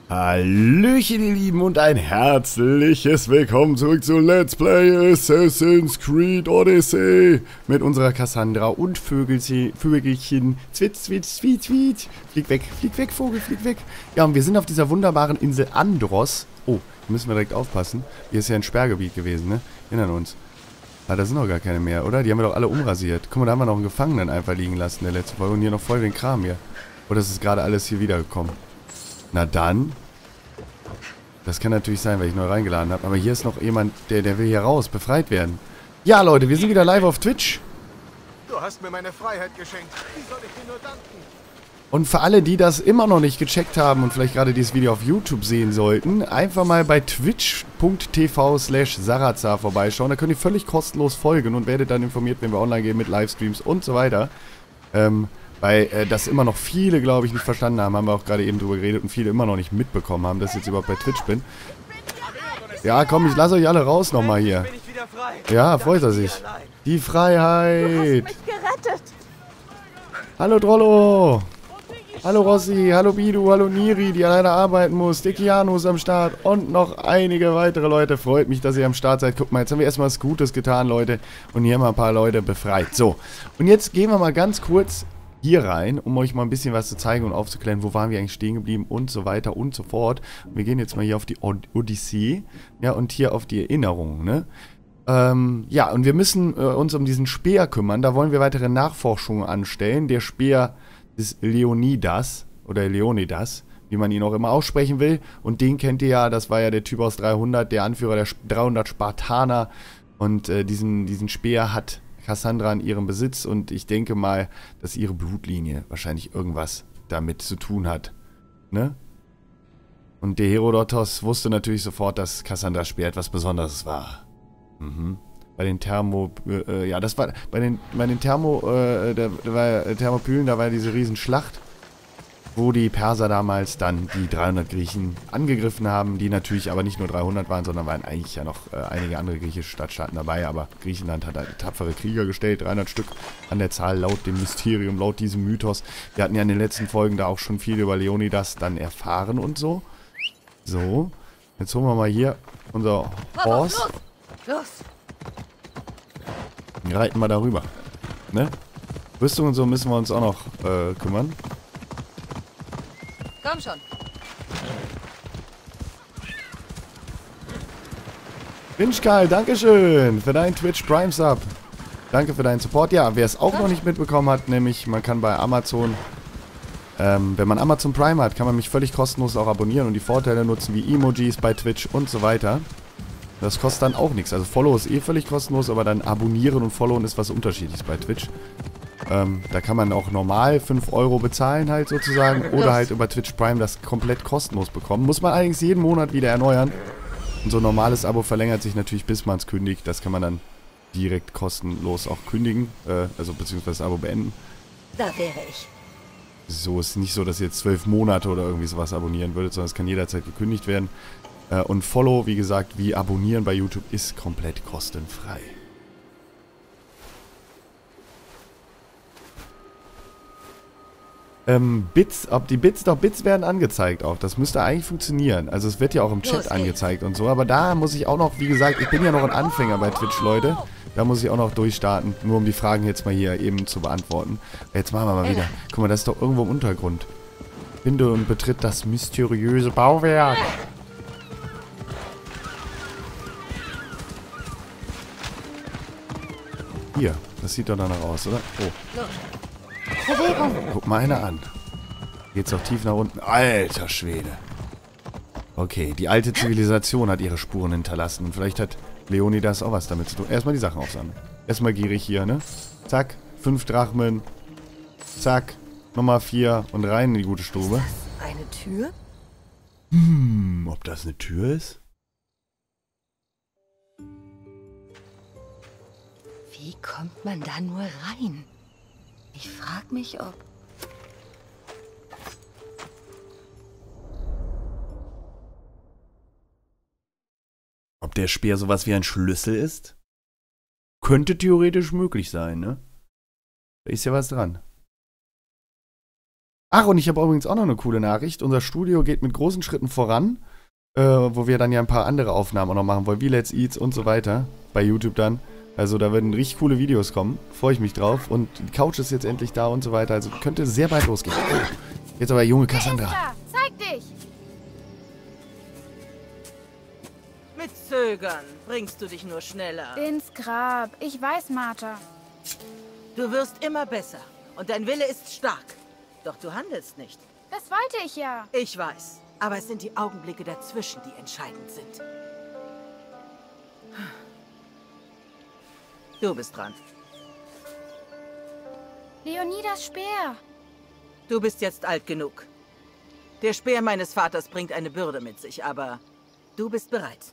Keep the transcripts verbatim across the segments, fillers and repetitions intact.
Hallöchen ihr Lieben und ein herzliches Willkommen zurück zu Let's Play Assassin's Creed Odyssey mit unserer Cassandra und Vögelchen, Vögelchen, Zwitz, Zwitz, Zwitz, Zwitz, flieg weg, flieg weg, Vogel, flieg weg. Ja, und wir sind auf dieser wunderbaren Insel Andros. Oh, hier müssen wir direkt aufpassen. Hier ist ja ein Sperrgebiet gewesen, ne? Erinnern uns. Ah, da sind noch gar keine mehr, oder? Die haben wir doch alle umrasiert. Guck mal, da haben wir noch einen Gefangenen einfach liegen lassen in der letzten Folge und hier noch voll den Kram hier. Oder ist es gerade alles hier wiedergekommen? Na dann. Das kann natürlich sein, weil ich neu reingeladen habe. Aber hier ist noch jemand, der, der will hier raus, befreit werden. Ja, Leute, wir sind wieder live auf Twitch. Du hast mir meine Freiheit geschenkt. Wie soll ich dir nur danken? Und für alle, die das immer noch nicht gecheckt haben und vielleicht gerade dieses Video auf YouTube sehen sollten, einfach mal bei twitch punkt tv slash sarazar vorbeischauen. Da könnt ihr völlig kostenlos folgen und werdet dann informiert, wenn wir online gehen mit Livestreams und so weiter. Ähm... Weil äh, das immer noch viele, glaube ich, nicht verstanden haben. Haben wir auch gerade eben drüber geredet und viele immer noch nicht mitbekommen haben, dass ich jetzt überhaupt bei Twitch bin. Ja, komm, ich lasse euch alle raus nochmal hier. Ja, freut er sich. Die Freiheit. Hallo Drollo. Hallo Rossi, hallo Bidu, hallo Niri, die alleine arbeiten muss. Dekiano ist am Start und noch einige weitere Leute. Freut mich, dass ihr am Start seid. Guck mal, jetzt haben wir erstmal was Gutes getan, Leute. Und hier haben wir ein paar Leute befreit. So, und jetzt gehen wir mal ganz kurz hier rein, um euch mal ein bisschen was zu zeigen und aufzuklären, wo waren wir eigentlich stehen geblieben und so weiter und so fort. Wir gehen jetzt mal hier auf die Odyssee, ja, und hier auf die Erinnerungen, ne? Ähm, ja, und wir müssen äh, uns um diesen Speer kümmern, da wollen wir weitere Nachforschungen anstellen. Der Speer des Leonidas, oder Leonidas, wie man ihn auch immer aussprechen will, und den kennt ihr ja, das war ja der Typ aus dreihundert, der Anführer der dreihundert Spartaner, und äh, diesen, diesen Speer hat Cassandra in ihrem Besitz und ich denke mal, dass ihre Blutlinie wahrscheinlich irgendwas damit zu tun hat. Ne? Und der Herodotos wusste natürlich sofort, dass Cassandras Speer etwas Besonderes war. Mhm. Bei den Thermo... Äh, ja, das war... Bei den, bei den Thermo... Äh, da, da war, äh, Thermopylen, da war diese Riesenschlacht, wo die Perser damals dann die dreihundert Griechen angegriffen haben, die natürlich aber nicht nur dreihundert waren, sondern waren eigentlich ja noch äh, einige andere griechische Stadtstaaten dabei, aber Griechenland hat halt tapfere Krieger gestellt, dreihundert Stück an der Zahl, laut dem Mysterium, laut diesem Mythos. Wir hatten ja in den letzten Folgen da auch schon viel über Leonidas dann erfahren und so. So, jetzt holen wir mal hier unser Horse. Reiten wir darüber, ne? Rüstung und so müssen wir uns auch noch äh, kümmern. Komm schon. Winchkal, dankeschön für deinen Twitch Prime Sub. Danke für deinen Support. Ja, wer es auch noch nicht mitbekommen hat, nämlich man kann bei Amazon, ähm, wenn man Amazon Prime hat, kann man mich völlig kostenlos auch abonnieren und die Vorteile nutzen wie Emojis bei Twitch und so weiter. Das kostet dann auch nichts. Also Follow ist eh völlig kostenlos, aber dann abonnieren und followen ist was Unterschiedliches bei Twitch. Ähm, da kann man auch normal fünf Euro bezahlen halt sozusagen oder halt über Twitch Prime das komplett kostenlos bekommen. Muss man allerdings jeden Monat wieder erneuern. Und so ein normales Abo verlängert sich natürlich, bis man es kündigt. Das kann man dann direkt kostenlos auch kündigen, äh, also beziehungsweise das Abo beenden. Da wäre ich. So ist nicht so, dass ihr jetzt zwölf Monate oder irgendwie sowas abonnieren würdet, sondern es kann jederzeit gekündigt werden. Äh, und Follow, wie gesagt, wie abonnieren bei YouTube, ist komplett kostenfrei. Ähm, Bits, ob die Bits, doch Bits werden angezeigt auch. Das müsste eigentlich funktionieren. Also es wird ja auch im Chat angezeigt und so. Aber da muss ich auch noch, wie gesagt, ich bin ja noch ein Anfänger bei Twitch, Leute. Da muss ich auch noch durchstarten, nur um die Fragen jetzt mal hier eben zu beantworten. Jetzt machen wir mal wieder. Guck mal, das ist doch irgendwo im Untergrund. Finde und betritt das mysteriöse Bauwerk. Hier, das sieht doch danach aus, oder? Oh. Guck mal einer an. Geht's auch tief nach unten. Alter Schwede. Okay, die alte Zivilisation hat ihre Spuren hinterlassen. Und vielleicht hat Leonidas auch was damit zu tun. Erstmal die Sachen aufsammeln. Erstmal gierig hier, ne? Zack, fünf Drachmen. Zack, Nummer vier und rein in die gute Stube. Ist das eine Tür? Hm, ob das eine Tür ist? Wie kommt man da nur rein? Ich frag mich, ob... Ob der Speer sowas wie ein Schlüssel ist? Könnte theoretisch möglich sein, ne? Da ist ja was dran. Ach, und ich habe übrigens auch noch eine coole Nachricht. Unser Studio geht mit großen Schritten voran, äh, wo wir dann ja ein paar andere Aufnahmen auch noch machen wollen, wie Let's Eats und so weiter, bei YouTube dann. Also da werden richtig coole Videos kommen, freue ich mich drauf. Und die Couch ist jetzt endlich da und so weiter, also könnte sehr bald losgehen. Jetzt aber junge Cassandra. Zeig dich! Mit Zögern bringst du dich nur schneller. Ins Grab. Ich weiß, Martha. Du wirst immer besser und dein Wille ist stark. Doch du handelst nicht. Das wollte ich ja. Ich weiß, aber es sind die Augenblicke dazwischen, die entscheidend sind. Du bist dran. Leonidas Speer. Du bist jetzt alt genug. Der Speer meines Vaters bringt eine Bürde mit sich, aber du bist bereit.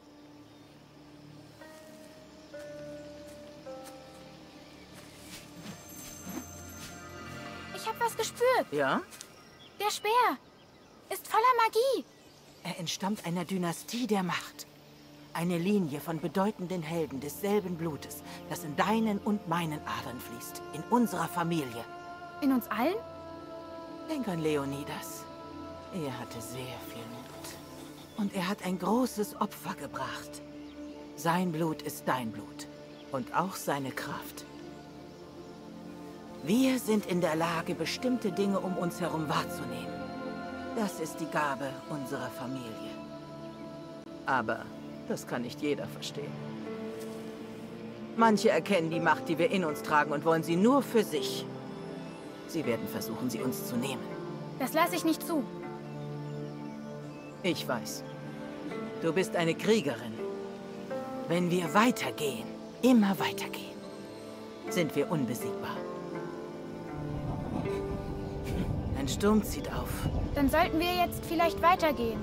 Ich habe was gespürt. Ja? Der Speer ist voller Magie. Er entstammt einer Dynastie der Macht. Eine Linie von bedeutenden Helden desselben Blutes, das in deinen und meinen Adern fließt. In unserer Familie. In uns allen? Denk an Leonidas. Er hatte sehr viel Mut. Und er hat ein großes Opfer gebracht. Sein Blut ist dein Blut. Und auch seine Kraft. Wir sind in der Lage, bestimmte Dinge um uns herum wahrzunehmen. Das ist die Gabe unserer Familie. Aber das kann nicht jeder verstehen. Manche erkennen die Macht, die wir in uns tragen und wollen sie nur für sich. Sie werden versuchen, sie uns zu nehmen. Das lasse ich nicht zu. Ich weiß. Du bist eine Kriegerin. Wenn wir weitergehen, immer weitergehen, sind wir unbesiegbar. Ein Sturm zieht auf. Dann sollten wir jetzt vielleicht weitergehen.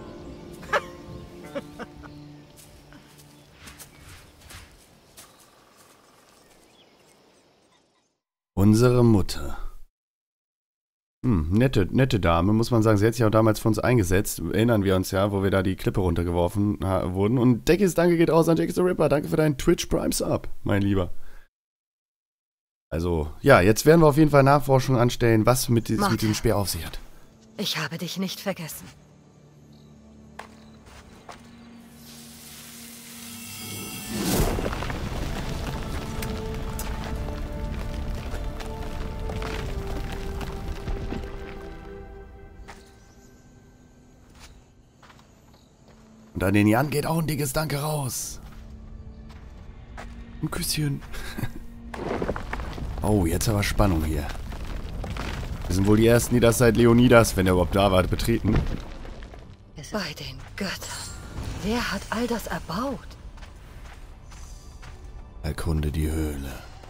Unsere Mutter. Hm, nette, nette Dame, muss man sagen. Sie hat sich auch damals für uns eingesetzt. Erinnern wir uns ja, wo wir da die Klippe runtergeworfen wurden. Und Deckis, danke geht raus an Jack the Ripper. Danke für deinen Twitch Prime Sub, mein Lieber. Also, ja, jetzt werden wir auf jeden Fall Nachforschungen anstellen, was mit, dies, mit dem Speer auf sich hat. Ich habe dich nicht vergessen. Und an den Jan geht auch ein dickes Danke raus. Ein Küsschen. Oh, jetzt aber Spannung hier. Wir sind wohl die Ersten, die das seit Leonidas, wenn er überhaupt da war, betreten. Bei den Göttern. Wer hat all das erbaut? Erkunde die Höhle.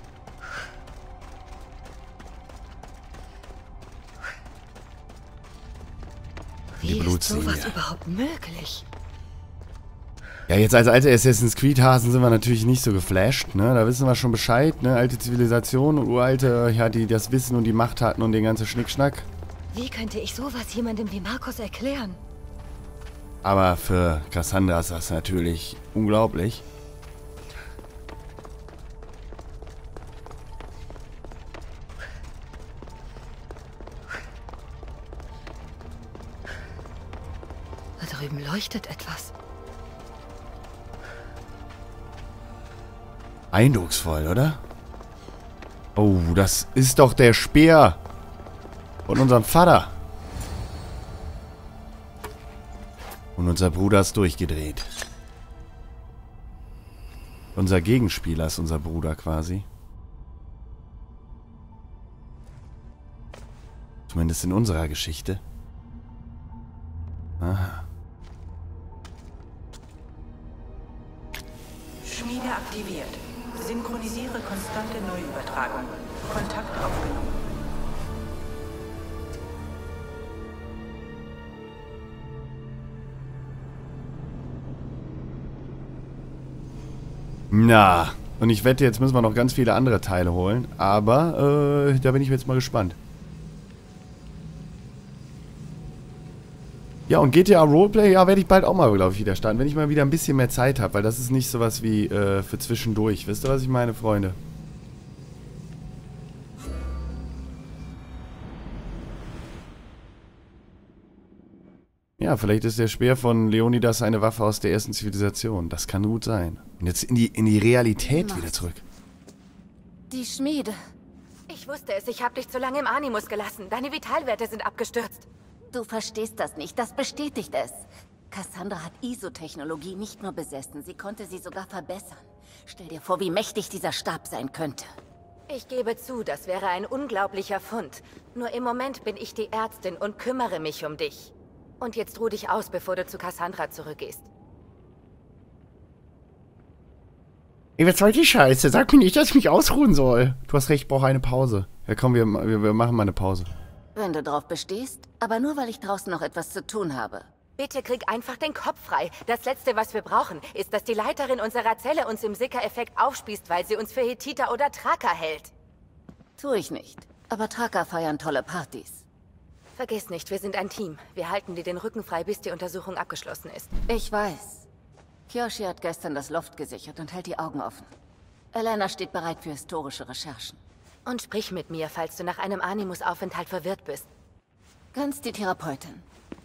Wie ist sowas überhaupt möglich? Ja, jetzt als alte Assassin's Creed-Hasen sind wir natürlich nicht so geflasht, ne? Da wissen wir schon Bescheid, ne? Alte Zivilisation und uralte, ja, die das Wissen und die Macht hatten und den ganzen Schnickschnack. Wie könnte ich sowas jemandem wie Markus erklären? Aber für Cassandra ist das natürlich unglaublich. Da drüben leuchtet etwas. Eindrucksvoll, oder? Oh, das ist doch der Speer von unserem Vater. Und unser Bruder ist durchgedreht. Unser Gegenspieler ist unser Bruder quasi. Zumindest in unserer Geschichte. Aha. Schmiede aktiviert. Synchronisiere konstante Neuübertragung. Kontakt aufgenommen. Na, und ich wette, jetzt müssen wir noch ganz viele andere Teile holen. Aber, äh, da bin ich jetzt mal gespannt. Ja, und G T A Roleplay, ja, werde ich bald auch mal, glaube ich, wieder starten. Wenn ich mal wieder ein bisschen mehr Zeit habe, weil das ist nicht sowas wie äh, für zwischendurch. Wisst ihr, was ich meine, Freunde? Ja, vielleicht ist der Speer von Leonidas eine Waffe aus der ersten Zivilisation. Das kann gut sein. Und jetzt in die, in die Realität Was? wieder zurück. Die Schmiede. Ich wusste es, ich habe dich zu lange im Animus gelassen. Deine Vitalwerte sind abgestürzt. Du verstehst das nicht, das bestätigt es. Cassandra hat Isotechnologie nicht nur besessen, sie konnte sie sogar verbessern. Stell dir vor, wie mächtig dieser Stab sein könnte. Ich gebe zu, das wäre ein unglaublicher Fund. Nur im Moment bin ich die Ärztin und kümmere mich um dich. Und jetzt ruh dich aus, bevor du zu Cassandra zurückgehst. Ey, was soll die Scheiße? Sag mir nicht, dass ich mich ausruhen soll. Du hast recht, ich brauche eine Pause. Ja komm, wir, wir, wir machen mal eine Pause. Wenn du drauf bestehst, aber nur weil ich draußen noch etwas zu tun habe. Bitte krieg einfach den Kopf frei. Das Letzte, was wir brauchen, ist, dass die Leiterin unserer Zelle uns im Sicker-Effekt aufspießt, weil sie uns für Hethiter oder Traker hält. Tu ich nicht. Aber Traker feiern tolle Partys. Vergiss nicht, wir sind ein Team. Wir halten dir den Rücken frei, bis die Untersuchung abgeschlossen ist. Ich weiß. Kyoshi hat gestern das Loft gesichert und hält die Augen offen. Elena steht bereit für historische Recherchen. Und sprich mit mir, falls du nach einem Animus-Aufenthalt verwirrt bist. Ganz die Therapeutin.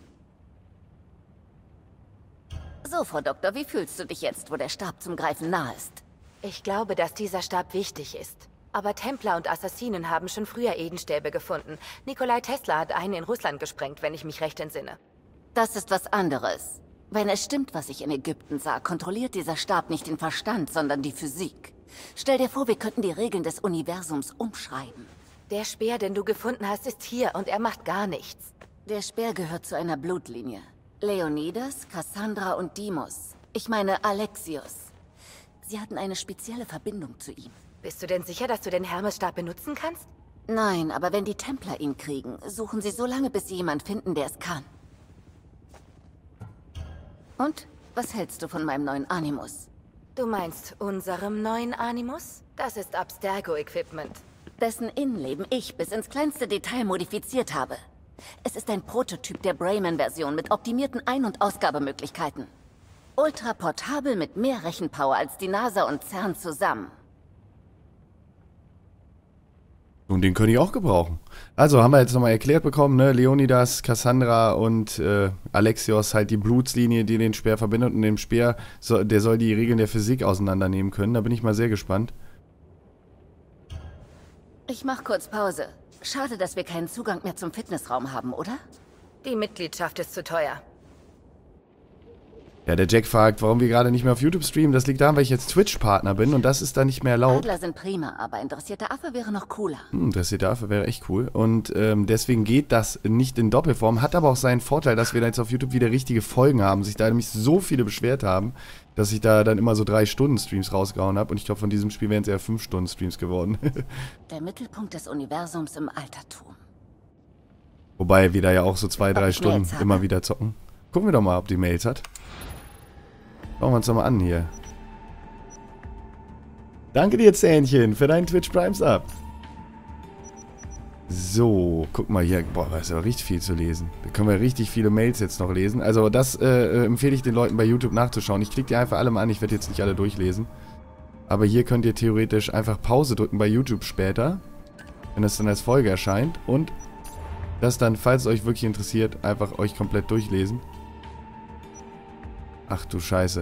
So, Frau Doktor, wie fühlst du dich jetzt, wo der Stab zum Greifen nah ist? Ich glaube, dass dieser Stab wichtig ist. Aber Templer und Assassinen haben schon früher Edenstäbe gefunden. Nikolai Tesla hat einen in Russland gesprengt, wenn ich mich recht entsinne. Das ist was anderes. Wenn es stimmt, was ich in Ägypten sah, kontrolliert dieser Stab nicht den Verstand, sondern die Physik. Stell dir vor, wir könnten die Regeln des Universums umschreiben. Der Speer, den du gefunden hast, ist hier und er macht gar nichts. Der Speer gehört zu einer Blutlinie. Leonidas, Cassandra und Deimos. Ich meine Alexios. Sie hatten eine spezielle Verbindung zu ihm. Bist du denn sicher, dass du den Hermesstab benutzen kannst? Nein, aber wenn die Templer ihn kriegen, suchen sie so lange, bis sie jemanden finden, der es kann. Und? Was hältst du von meinem neuen Animus? Du meinst unserem neuen Animus? Das ist Abstergo-Equipment. Dessen Innenleben ich bis ins kleinste Detail modifiziert habe. Es ist ein Prototyp der Brayman-Version mit optimierten Ein- und Ausgabemöglichkeiten. Ultra portabel mit mehr Rechenpower als die NASA und CERN zusammen. Und den könnte ich auch gebrauchen. Also haben wir jetzt nochmal erklärt bekommen, ne? Leonidas, Cassandra und äh, Alexios, halt die Blutslinie, die den Speer verbindet. Und dem Speer, so, der soll die Regeln der Physik auseinandernehmen können. Da bin ich mal sehr gespannt. Ich mach kurz Pause. Schade, dass wir keinen Zugang mehr zum Fitnessraum haben, oder? Die Mitgliedschaft ist zu teuer. Ja, der Jack fragt, warum wir gerade nicht mehr auf YouTube streamen. Das liegt daran, weil ich jetzt Twitch-Partner bin und das ist da nicht mehr erlaubt. Adler sind prima, aber interessierter Affe wäre noch cooler. Hm, interessierter Affe wäre echt cool. Und ähm, deswegen geht das nicht in Doppelform. Hat aber auch seinen Vorteil, dass wir da jetzt auf YouTube wieder richtige Folgen haben. Sich da nämlich so viele beschwert haben, dass ich da dann immer so drei Stunden Streams rausgehauen habe. Und ich glaube, von diesem Spiel wären es eher fünf Stunden Streams geworden. Der Mittelpunkt des Universums im Altertum. Wobei wir da ja auch so zwei, drei Ob ich Stunden Mails habe? immer wieder zocken. Gucken wir doch mal, ob die Mails hat. Schauen wir uns doch mal an hier. Danke dir, Zähnchen, für deinen Twitch Prime Sub. So, guck mal hier. Boah, da ist aber richtig viel zu lesen. Da können wir richtig viele Mails jetzt noch lesen. Also das äh, empfehle ich den Leuten bei YouTube nachzuschauen. Ich klicke die einfach alle mal an. Ich werde jetzt nicht alle durchlesen. Aber hier könnt ihr theoretisch einfach Pause drücken bei YouTube später. Wenn es dann als Folge erscheint. Und das dann, falls es euch wirklich interessiert, einfach euch komplett durchlesen. Ach du Scheiße.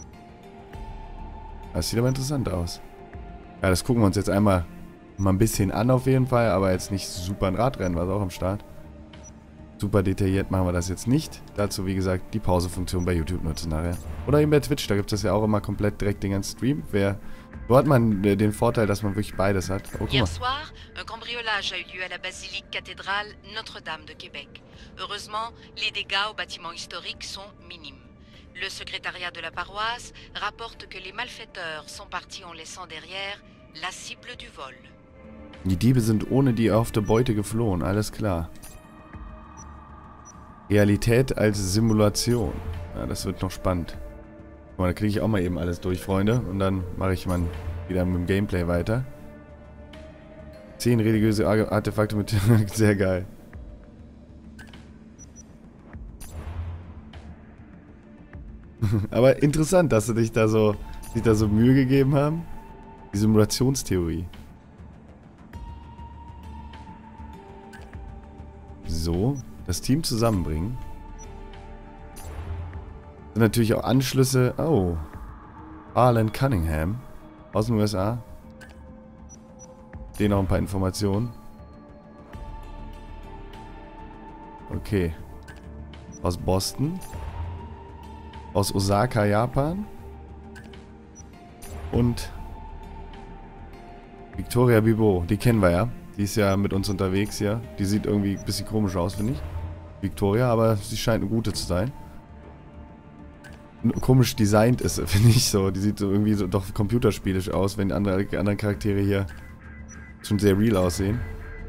Das sieht aber interessant aus. Ja, das gucken wir uns jetzt einmal mal ein bisschen an auf jeden Fall, aber jetzt nicht super ein Radrennen, war es auch am Start. Super detailliert machen wir das jetzt nicht. Dazu, wie gesagt, die Pausefunktion bei YouTube nutzen nachher. Oder eben bei Twitch, da gibt es das ja auch immer komplett direkt den ganzen Stream. Wer, wo hat man äh, den Vorteil, dass man wirklich beides hat? Oh, guck Hier mal. soir, un cambriolage a eu lieu à la basilique cathédrale Notre-Dame de Québec. Heureusement, les dégâts au bâtiment historique sont minimes. Le secrétariat de la paroisse rapporte que les malfaiteurs sont partis en laissant derrière la cible du vol. Die Diebe sind ohne die erhoffte Beute geflohen, alles klar. Realität als Simulation. Ja, das wird noch spannend. Guck mal, da kriege ich auch mal eben alles durch, Freunde. Und dann mache ich mal wieder mit dem Gameplay weiter. Zehn religiöse Artefakte mit... Sehr geil. Aber interessant, dass sie dich da so, sich da so Mühe gegeben haben. Die Simulationstheorie. So, das Team zusammenbringen. Sind natürlich auch Anschlüsse. Oh. Arlen Cunningham. Aus den U S A. Den noch ein paar Informationen. Okay. Aus Boston. Aus Osaka, Japan. Und Victoria Bibo. Die kennen wir ja. Die ist ja mit uns unterwegs hier. Die sieht irgendwie ein bisschen komisch aus, finde ich. Victoria, aber sie scheint eine gute zu sein. Komisch designt ist, finde ich so. Die sieht so irgendwie so doch computerspielisch aus, wenn die andere, die anderen Charaktere hier schon sehr real aussehen.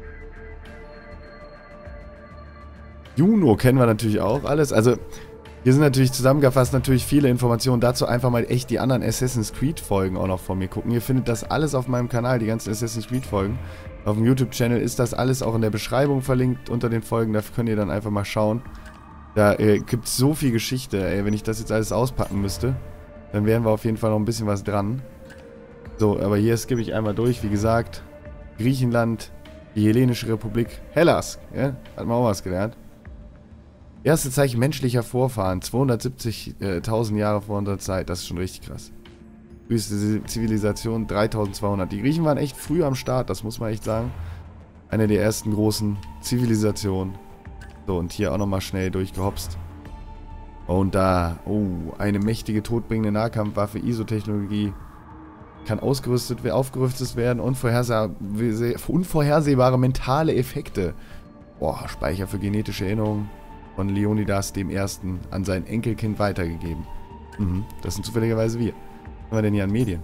Juno kennen wir natürlich auch alles. Also, hier sind natürlich zusammengefasst natürlich viele Informationen. Dazu einfach mal echt die anderen Assassin's Creed Folgen auch noch von mir gucken. Ihr findet das alles auf meinem Kanal, die ganzen Assassin's Creed Folgen. Auf dem YouTube-Channel ist das alles auch in der Beschreibung verlinkt unter den Folgen. Da könnt ihr dann einfach mal schauen. Da äh, gibt es so viel Geschichte, ey. Wenn ich das jetzt alles auspacken müsste, dann wären wir auf jeden Fall noch ein bisschen was dran. So, aber hier skippe ich einmal durch. Wie gesagt, Griechenland, die Hellenische Republik, Hellas, ja, hat man auch was gelernt. Erste Zeichen menschlicher Vorfahren, zweihundertsiebzigtausend Jahre vor unserer Zeit, das ist schon richtig krass. Höchste Zivilisation, dreitausendzweihundert. Die Griechen waren echt früh am Start, das muss man echt sagen. Eine der ersten großen Zivilisationen. So, und hier auch nochmal schnell durchgehopst. Und da, oh, eine mächtige, todbringende Nahkampfwaffe, I S O-Technologie. Kann ausgerüstet, aufgerüstet werden, unvorherseh unvorhersehbare mentale Effekte. Boah, Speicher für genetische Erinnerungen von Leonidas dem Ersten an sein Enkelkind weitergegeben. Mhm, das sind zufälligerweise wir. Was haben wir denn hier an Medien?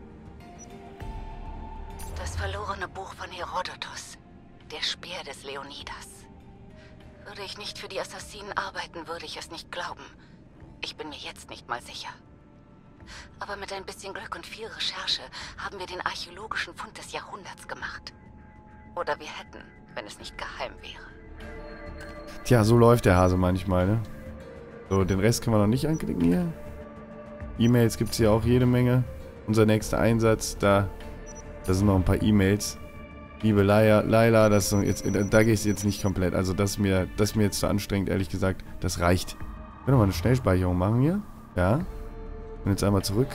Das verlorene Buch von Herodotos. Der Speer des Leonidas. Würde ich nicht für die Assassinen arbeiten, würde ich es nicht glauben. Ich bin mir jetzt nicht mal sicher. Aber mit ein bisschen Glück und viel Recherche haben wir den archäologischen Fund des Jahrhunderts gemacht. Oder wir hätten, wenn es nicht geheim wäre. Tja, so läuft der Hase manchmal, ne? So, den Rest können wir noch nicht anklicken hier. E-Mails gibt es hier auch jede Menge. Unser nächster Einsatz, da, da sind noch ein paar E-Mails. Liebe Laila, Laila, das ist jetzt, da gehe ich jetzt nicht komplett. Also das ist mir, das ist mir jetzt zu anstrengend, ehrlich gesagt. Das reicht. Können wir mal eine Schnellspeicherung machen hier? Ja. Und jetzt einmal zurück.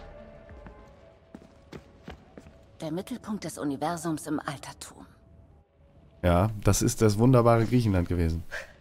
Der Mittelpunkt des Universums im Altertum. Ja, das ist das wunderbare Griechenland gewesen.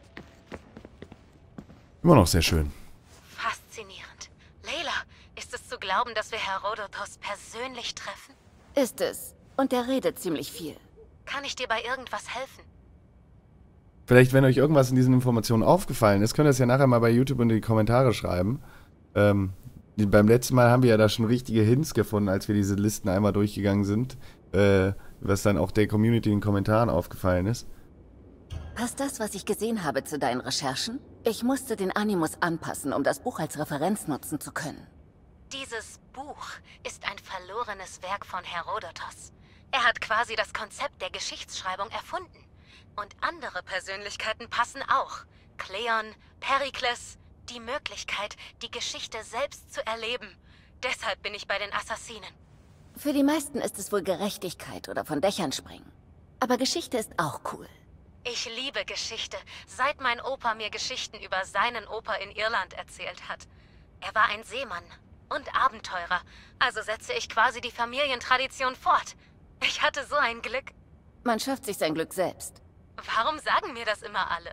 Immer noch sehr schön. Faszinierend. Leila, ist es zu glauben, dass wir Herodotos persönlich treffen? Ist es. Und der redet ziemlich viel. Kann ich dir bei irgendwas helfen? Vielleicht, wenn euch irgendwas in diesen Informationen aufgefallen ist, könnt ihr es ja nachher mal bei YouTube in die Kommentare schreiben. Ähm, die, beim letzten Mal haben wir ja da schon richtige Hints gefunden, als wir diese Listen einmal durchgegangen sind. Äh, was dann auch der Community in den Kommentaren aufgefallen ist. Passt das, was ich gesehen habe, zu deinen Recherchen? Ich musste den Animus anpassen, um das Buch als Referenz nutzen zu können. Dieses Buch ist ein verlorenes Werk von Herodotos. Er hat quasi das Konzept der Geschichtsschreibung erfunden. Und andere Persönlichkeiten passen auch. Kleon, Perikles, die Möglichkeit, die Geschichte selbst zu erleben. Deshalb bin ich bei den Assassinen. Für die meisten ist es wohl Gerechtigkeit oder von Dächern springen. Aber Geschichte ist auch cool. Ich liebe Geschichte, seit mein Opa mir Geschichten über seinen Opa in Irland erzählt hat. Er war ein Seemann und Abenteurer, also setze ich quasi die Familientradition fort. Ich hatte so ein Glück. Man schafft sich sein Glück selbst. Warum sagen mir das immer alle?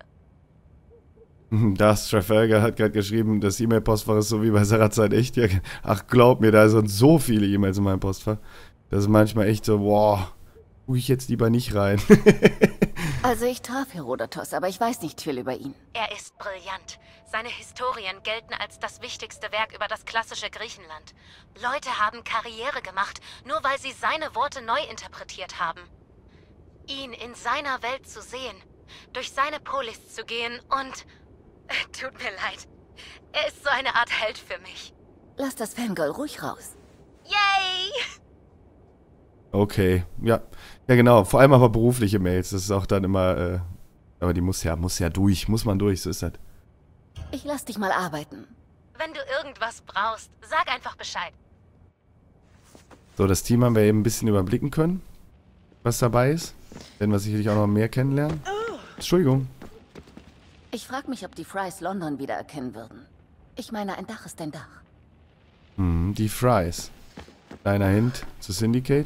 Das Trafalgar hat gerade geschrieben, das E-Mail-Postfach ist so wie bei Serazeit echt. Ja, ach, glaub mir, da sind so viele E-Mails in meinem Postfach. Das ist manchmal echt so, boah, guck ich jetzt lieber nicht rein. Also ich traf Herodotos, aber ich weiß nicht viel über ihn. Er ist brillant. Seine Historien gelten als das wichtigste Werk über das klassische Griechenland. Leute haben Karriere gemacht, nur weil sie seine Worte neu interpretiert haben. Ihn in seiner Welt zu sehen, durch seine Polis zu gehen und... Tut mir leid. Er ist so eine Art Held für mich. Lass das Fangirl ruhig raus. Yay! Okay, ja. Ja genau, vor allem aber berufliche Mails, das ist auch dann immer, äh, aber die muss ja, muss ja durch, muss man durch, so ist das. Ich lass dich mal arbeiten. Wenn du irgendwas brauchst, sag einfach Bescheid. So, das Team haben wir eben ein bisschen überblicken können, was dabei ist. Werden wir sicherlich auch noch mehr kennenlernen. Entschuldigung. Ich frage mich, ob die Frys London wiedererkennen würden. Ich meine, ein Dach ist ein Dach. Hm, die Fries. Kleiner Hint zu Syndicate.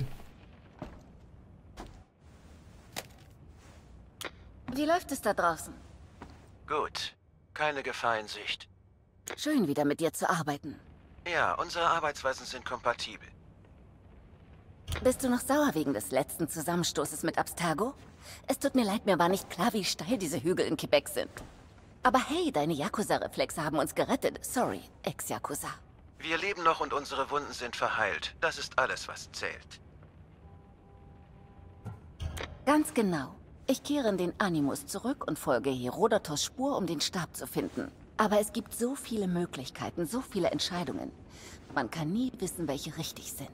Wie läuft es da draußen? Gut. Keine Gefahr in Sicht. Schön, wieder mit dir zu arbeiten. Ja, unsere Arbeitsweisen sind kompatibel. Bist du noch sauer wegen des letzten Zusammenstoßes mit Abstergo? Es tut mir leid, mir war nicht klar, wie steil diese Hügel in Quebec sind. Aber hey, deine Yakuza-Reflexe haben uns gerettet. Sorry, Ex-Yakuza. Wir leben noch und unsere Wunden sind verheilt. Das ist alles, was zählt. Ganz genau. Ich kehre in den Animus zurück und folge Herodotos Spur, um den Stab zu finden. Aber es gibt so viele Möglichkeiten, so viele Entscheidungen. Man kann nie wissen, welche richtig sind.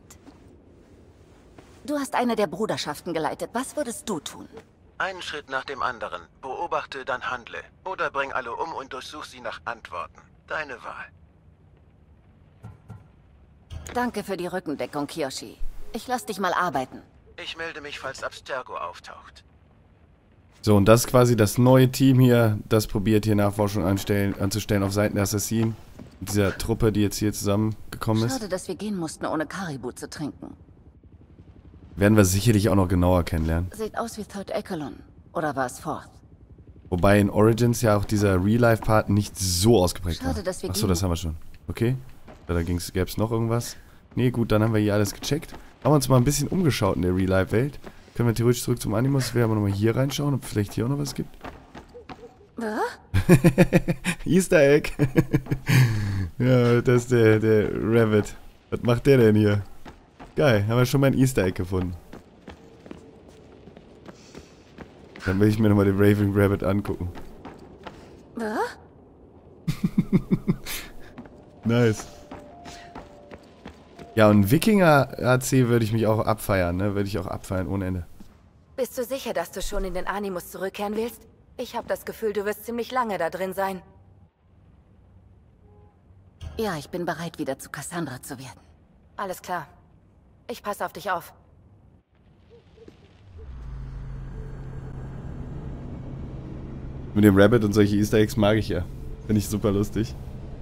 Du hast eine der Bruderschaften geleitet. Was würdest du tun? Einen Schritt nach dem anderen. Beobachte, dann handle. Oder bring alle um und durchsuch sie nach Antworten. Deine Wahl. Danke für die Rückendeckung, Kiyoshi. Ich lass dich mal arbeiten. Ich melde mich, falls Abstergo auftaucht. So, und das ist quasi das neue Team hier, das probiert hier Nachforschung anstellen, anzustellen auf Seiten der Assassinen. Mit dieser Truppe, die jetzt hier zusammengekommen ist. Schade, dass wir gehen mussten, ohne Karibu zu trinken. Werden wir sicherlich auch noch genauer kennenlernen. Sieht aus wie Third Echelon. Oder war es Fourth? Wobei in Origins ja auch dieser Real-Life-Part nicht so ausgeprägt war. Schade, dass wir Achso, gehen. das haben wir schon. Okay. Da gäbe es noch irgendwas. Nee, gut, dann haben wir hier alles gecheckt. Haben wir uns mal ein bisschen umgeschaut in der Real-Life-Welt. Können wir theoretisch zurück zum Animus. Wir aber nochmal hier reinschauen, ob vielleicht hier auch noch was gibt. Was? Easter Egg. Ja, das ist der, der Rabbit. Was macht der denn hier? Geil, haben wir schon mal ein Easter Egg gefunden. Dann will ich mir nochmal den Raving Rabbit angucken. Was? Nice. Ja, und Wikinger-A C würde ich mich auch abfeiern, ne? Würde ich auch abfeiern ohne Ende. Bist du sicher, dass du schon in den Animus zurückkehren willst? Ich habe das Gefühl, du wirst ziemlich lange da drin sein. Ja, ich bin bereit, wieder zu Cassandra zu werden. Alles klar. Ich passe auf dich auf. Mit dem Rabbit und solche Easter Eggs mag ich ja. Finde ich super lustig.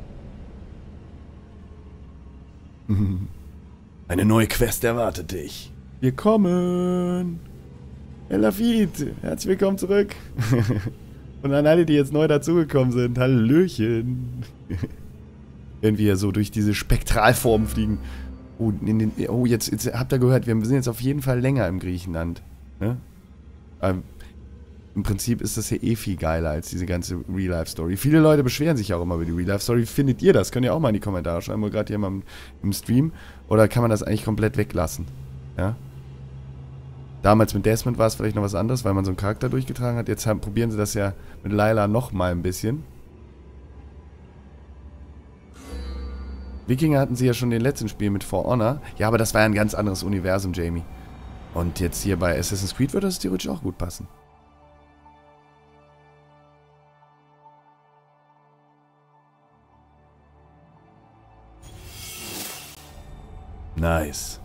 Eine neue Quest erwartet dich. Wir kommen. El Lafid, herzlich willkommen zurück. Und an alle, die jetzt neu dazugekommen sind, hallöchen. Wenn wir so durch diese Spektralformen fliegen. Oh, in den, oh jetzt, jetzt habt ihr gehört, wir sind jetzt auf jeden Fall länger im Griechenland. Ne? Ähm, Im Prinzip ist das hier eh viel geiler als diese ganze Real-Life-Story. Viele Leute beschweren sich auch immer über die Real-Life-Story. Wie findet ihr das? Könnt ihr auch mal in die Kommentare schreiben, oder gerade hier mal im, im Stream. Oder kann man das eigentlich komplett weglassen? Ja? Damals mit Desmond war es vielleicht noch was anderes, weil man so einen Charakter durchgetragen hat. Jetzt haben, probieren sie das ja mit Layla noch mal ein bisschen. Wikinger hatten sie ja schon in den letzten Spielen mit For Honor. Ja, aber das war ja ein ganz anderes Universum, Jamie. Und jetzt hier bei Assassin's Creed würde das theoretisch auch gut passen. Nice.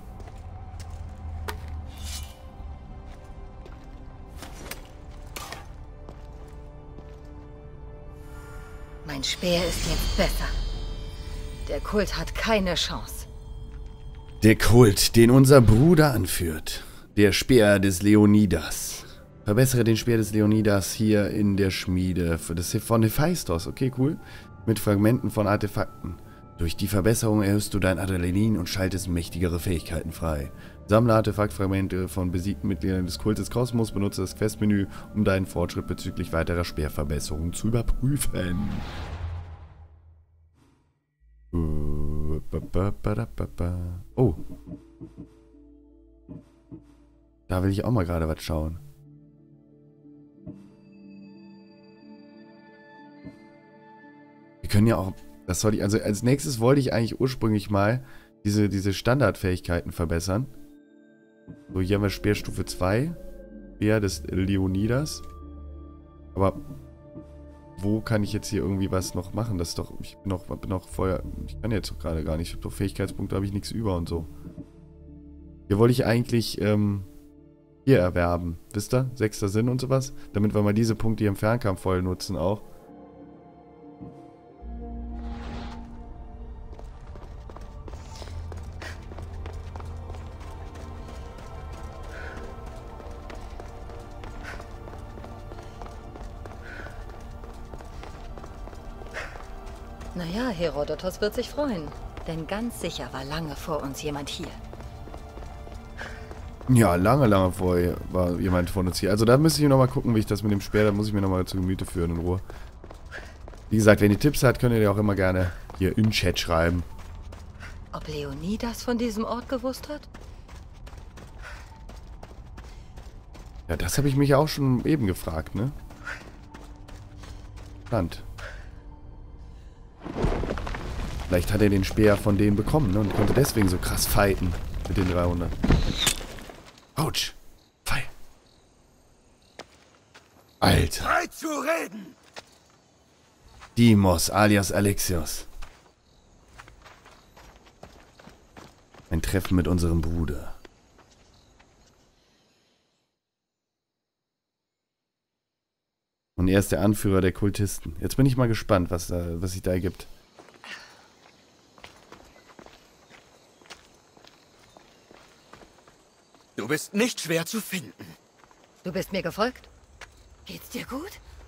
Mein Speer ist jetzt besser. Der Kult hat keine Chance. Der Kult, den unser Bruder anführt. Der Speer des Leonidas. Verbessere den Speer des Leonidas hier in der Schmiede von Hephaistos. Okay, cool. Mit Fragmenten von Artefakten. Durch die Verbesserung erhöhst du dein Adrenalin und schaltest mächtigere Fähigkeiten frei. Sammle Artefaktfragmente von besiegten Mitgliedern des Kultes Kosmos, benutze das Questmenü, um deinen Fortschritt bezüglich weiterer Speerverbesserungen zu überprüfen. Oh. Da will ich auch mal gerade was schauen. Wir können ja auch... Das soll ich, also als nächstes wollte ich eigentlich ursprünglich mal diese, diese Standardfähigkeiten verbessern. So, hier haben wir Speerstufe zwei. Speer des Leonidas. Aber wo kann ich jetzt hier irgendwie was noch machen? Das ist doch, ich bin noch, bin noch vorher, ich kann jetzt gerade gar nicht. Ich habe doch Fähigkeitspunkte, habe ich nichts über und so. Hier wollte ich eigentlich, ähm, hier erwerben. Wisst ihr? Sechster Sinn und sowas. Damit wir mal diese Punkte hier im Fernkampf voll nutzen auch. Naja, Herodotos wird sich freuen. Denn ganz sicher war lange vor uns jemand hier. Ja, lange, lange vorher war jemand von uns hier. Also da müsste ich noch mal gucken, wie ich das mit dem Speer, da muss ich mir noch mal zu Gemüte führen in Ruhe. Wie gesagt, wenn ihr Tipps habt, könnt ihr die auch immer gerne hier im Chat schreiben. Ob Leonidas von diesem Ort gewusst hat? Ja, das habe ich mich auch schon eben gefragt, ne? Land. Vielleicht hat er den Speer von denen bekommen, ne? Und konnte deswegen so krass fighten mit den dreihundert. Autsch. Pfeil. Alter. Frei zu reden! Deimos alias Alexios. Ein Treffen mit unserem Bruder. Und er ist der Anführer der Kultisten. Jetzt bin ich mal gespannt, was, da, was sich da ergibt. Du bist nicht schwer zu finden. Du bist mir gefolgt? Geht's dir gut?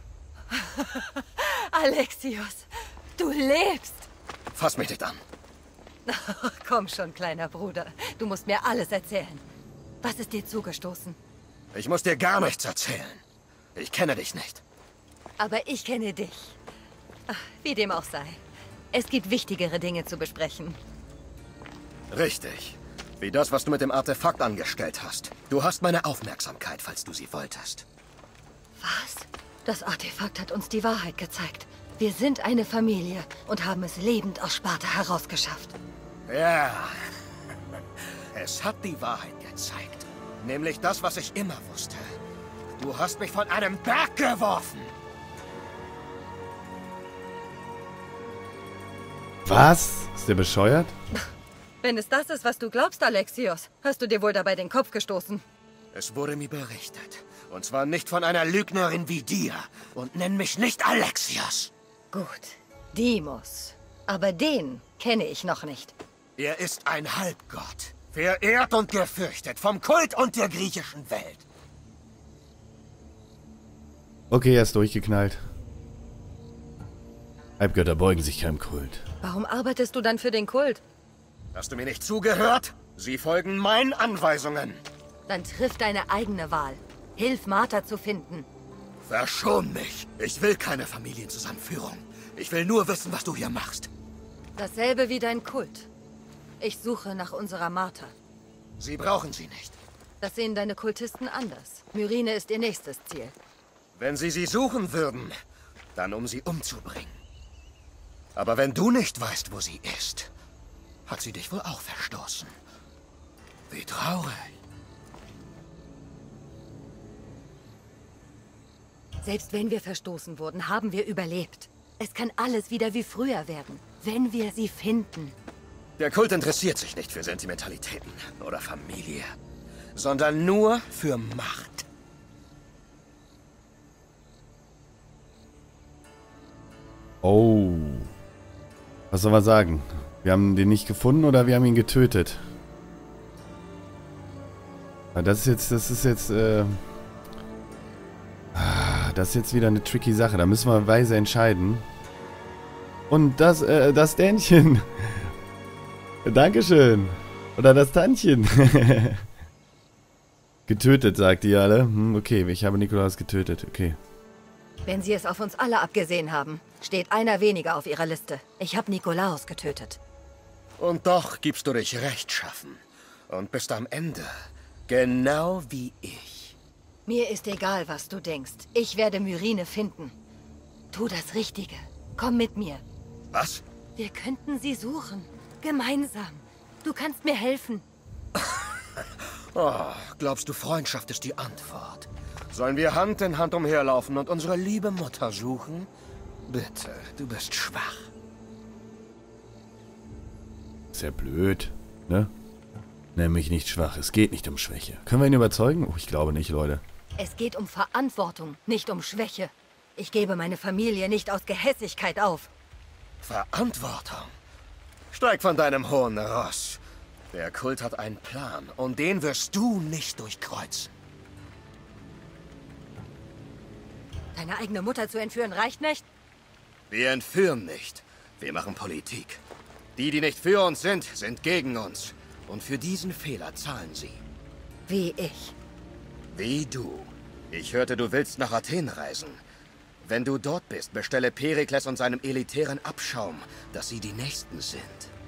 Alexios, du lebst! Fass mich nicht an. Ach, komm schon, kleiner Bruder. Du musst mir alles erzählen. Was ist dir zugestoßen? Ich muss dir gar nichts erzählen. Ich kenne dich nicht. Aber ich kenne dich. Ach, wie dem auch sei. Es gibt wichtigere Dinge zu besprechen. Richtig. Wie das, was du mit dem Artefakt angestellt hast. Du hast meine Aufmerksamkeit, falls du sie wolltest. Was? Das Artefakt hat uns die Wahrheit gezeigt. Wir sind eine Familie und haben es lebend aus Sparta herausgeschafft. Ja. Es hat die Wahrheit gezeigt. Nämlich das, was ich immer wusste. Du hast mich von einem Berg geworfen. Was? Ist der bescheuert? Wenn es das ist, was du glaubst, Alexios, hast du dir wohl dabei den Kopf gestoßen. Es wurde mir berichtet. Und zwar nicht von einer Lügnerin wie dir. Und nenn mich nicht Alexios. Gut. Deimos. Aber den kenne ich noch nicht. Er ist ein Halbgott. Verehrt und gefürchtet vom Kult und der griechischen Welt. Okay, er ist durchgeknallt. Halbgötter beugen sich keinem Kult. Warum arbeitest du dann für den Kult? Hast du mir nicht zugehört? Sie folgen meinen Anweisungen. Dann triff deine eigene Wahl. Hilf Martha zu finden. Verschon mich. Ich will keine Familienzusammenführung. Ich will nur wissen, was du hier machst. Dasselbe wie dein Kult. Ich suche nach unserer Martha. Sie brauchen sie nicht. Das sehen deine Kultisten anders. Myrine ist ihr nächstes Ziel. Wenn sie sie suchen würden, dann um sie umzubringen. Aber wenn du nicht weißt, wo sie ist, hat sie dich wohl auch verstoßen. Wie traurig. Selbst wenn wir verstoßen wurden, haben wir überlebt. Es kann alles wieder wie früher werden, wenn wir sie finden. Der Kult interessiert sich nicht für Sentimentalitäten oder Familie, sondern nur für Macht. Oh. Was soll man sagen? Wir haben den nicht gefunden oder wir haben ihn getötet? Das ist jetzt, das ist jetzt, äh... Das ist jetzt wieder eine tricky Sache. Da müssen wir weise entscheiden. Und das, äh, das Dähnchen. Dankeschön. Oder das Tantchen. Getötet, sagt ihr alle. Hm, okay, ich habe Nikolaus getötet. Okay. Wenn sie es auf uns alle abgesehen haben, steht einer weniger auf ihrer Liste. Ich habe Nikolaus getötet. Und doch gibst du dich rechtschaffen. Und bist am Ende genau wie ich. Mir ist egal, was du denkst. Ich werde Myrine finden. Tu das Richtige. Komm mit mir. Was? Wir könnten sie suchen. Gemeinsam. Du kannst mir helfen. Oh, glaubst du, Freundschaft ist die Antwort? Sollen wir Hand in Hand umherlaufen und unsere liebe Mutter suchen? Bitte, du bist schwach. Ist ja blöd, ne? Nenn mich nicht schwach. Es geht nicht um Schwäche. Können wir ihn überzeugen? Oh, ich glaube nicht, Leute. Es geht um Verantwortung, nicht um Schwäche. Ich gebe meine Familie nicht aus Gehässigkeit auf. Verantwortung? Steig von deinem hohen Ross. Der Kult hat einen Plan und den wirst du nicht durchkreuzen. Deine eigene Mutter zu entführen reicht nicht? Wir entführen nicht. Wir machen Politik. Die, die nicht für uns sind, sind gegen uns. Und für diesen Fehler zahlen sie. Wie ich. Wie du. Ich hörte, du willst nach Athen reisen. Wenn du dort bist, bestelle Perikles und seinem elitären Abschaum, dass sie die Nächsten sind.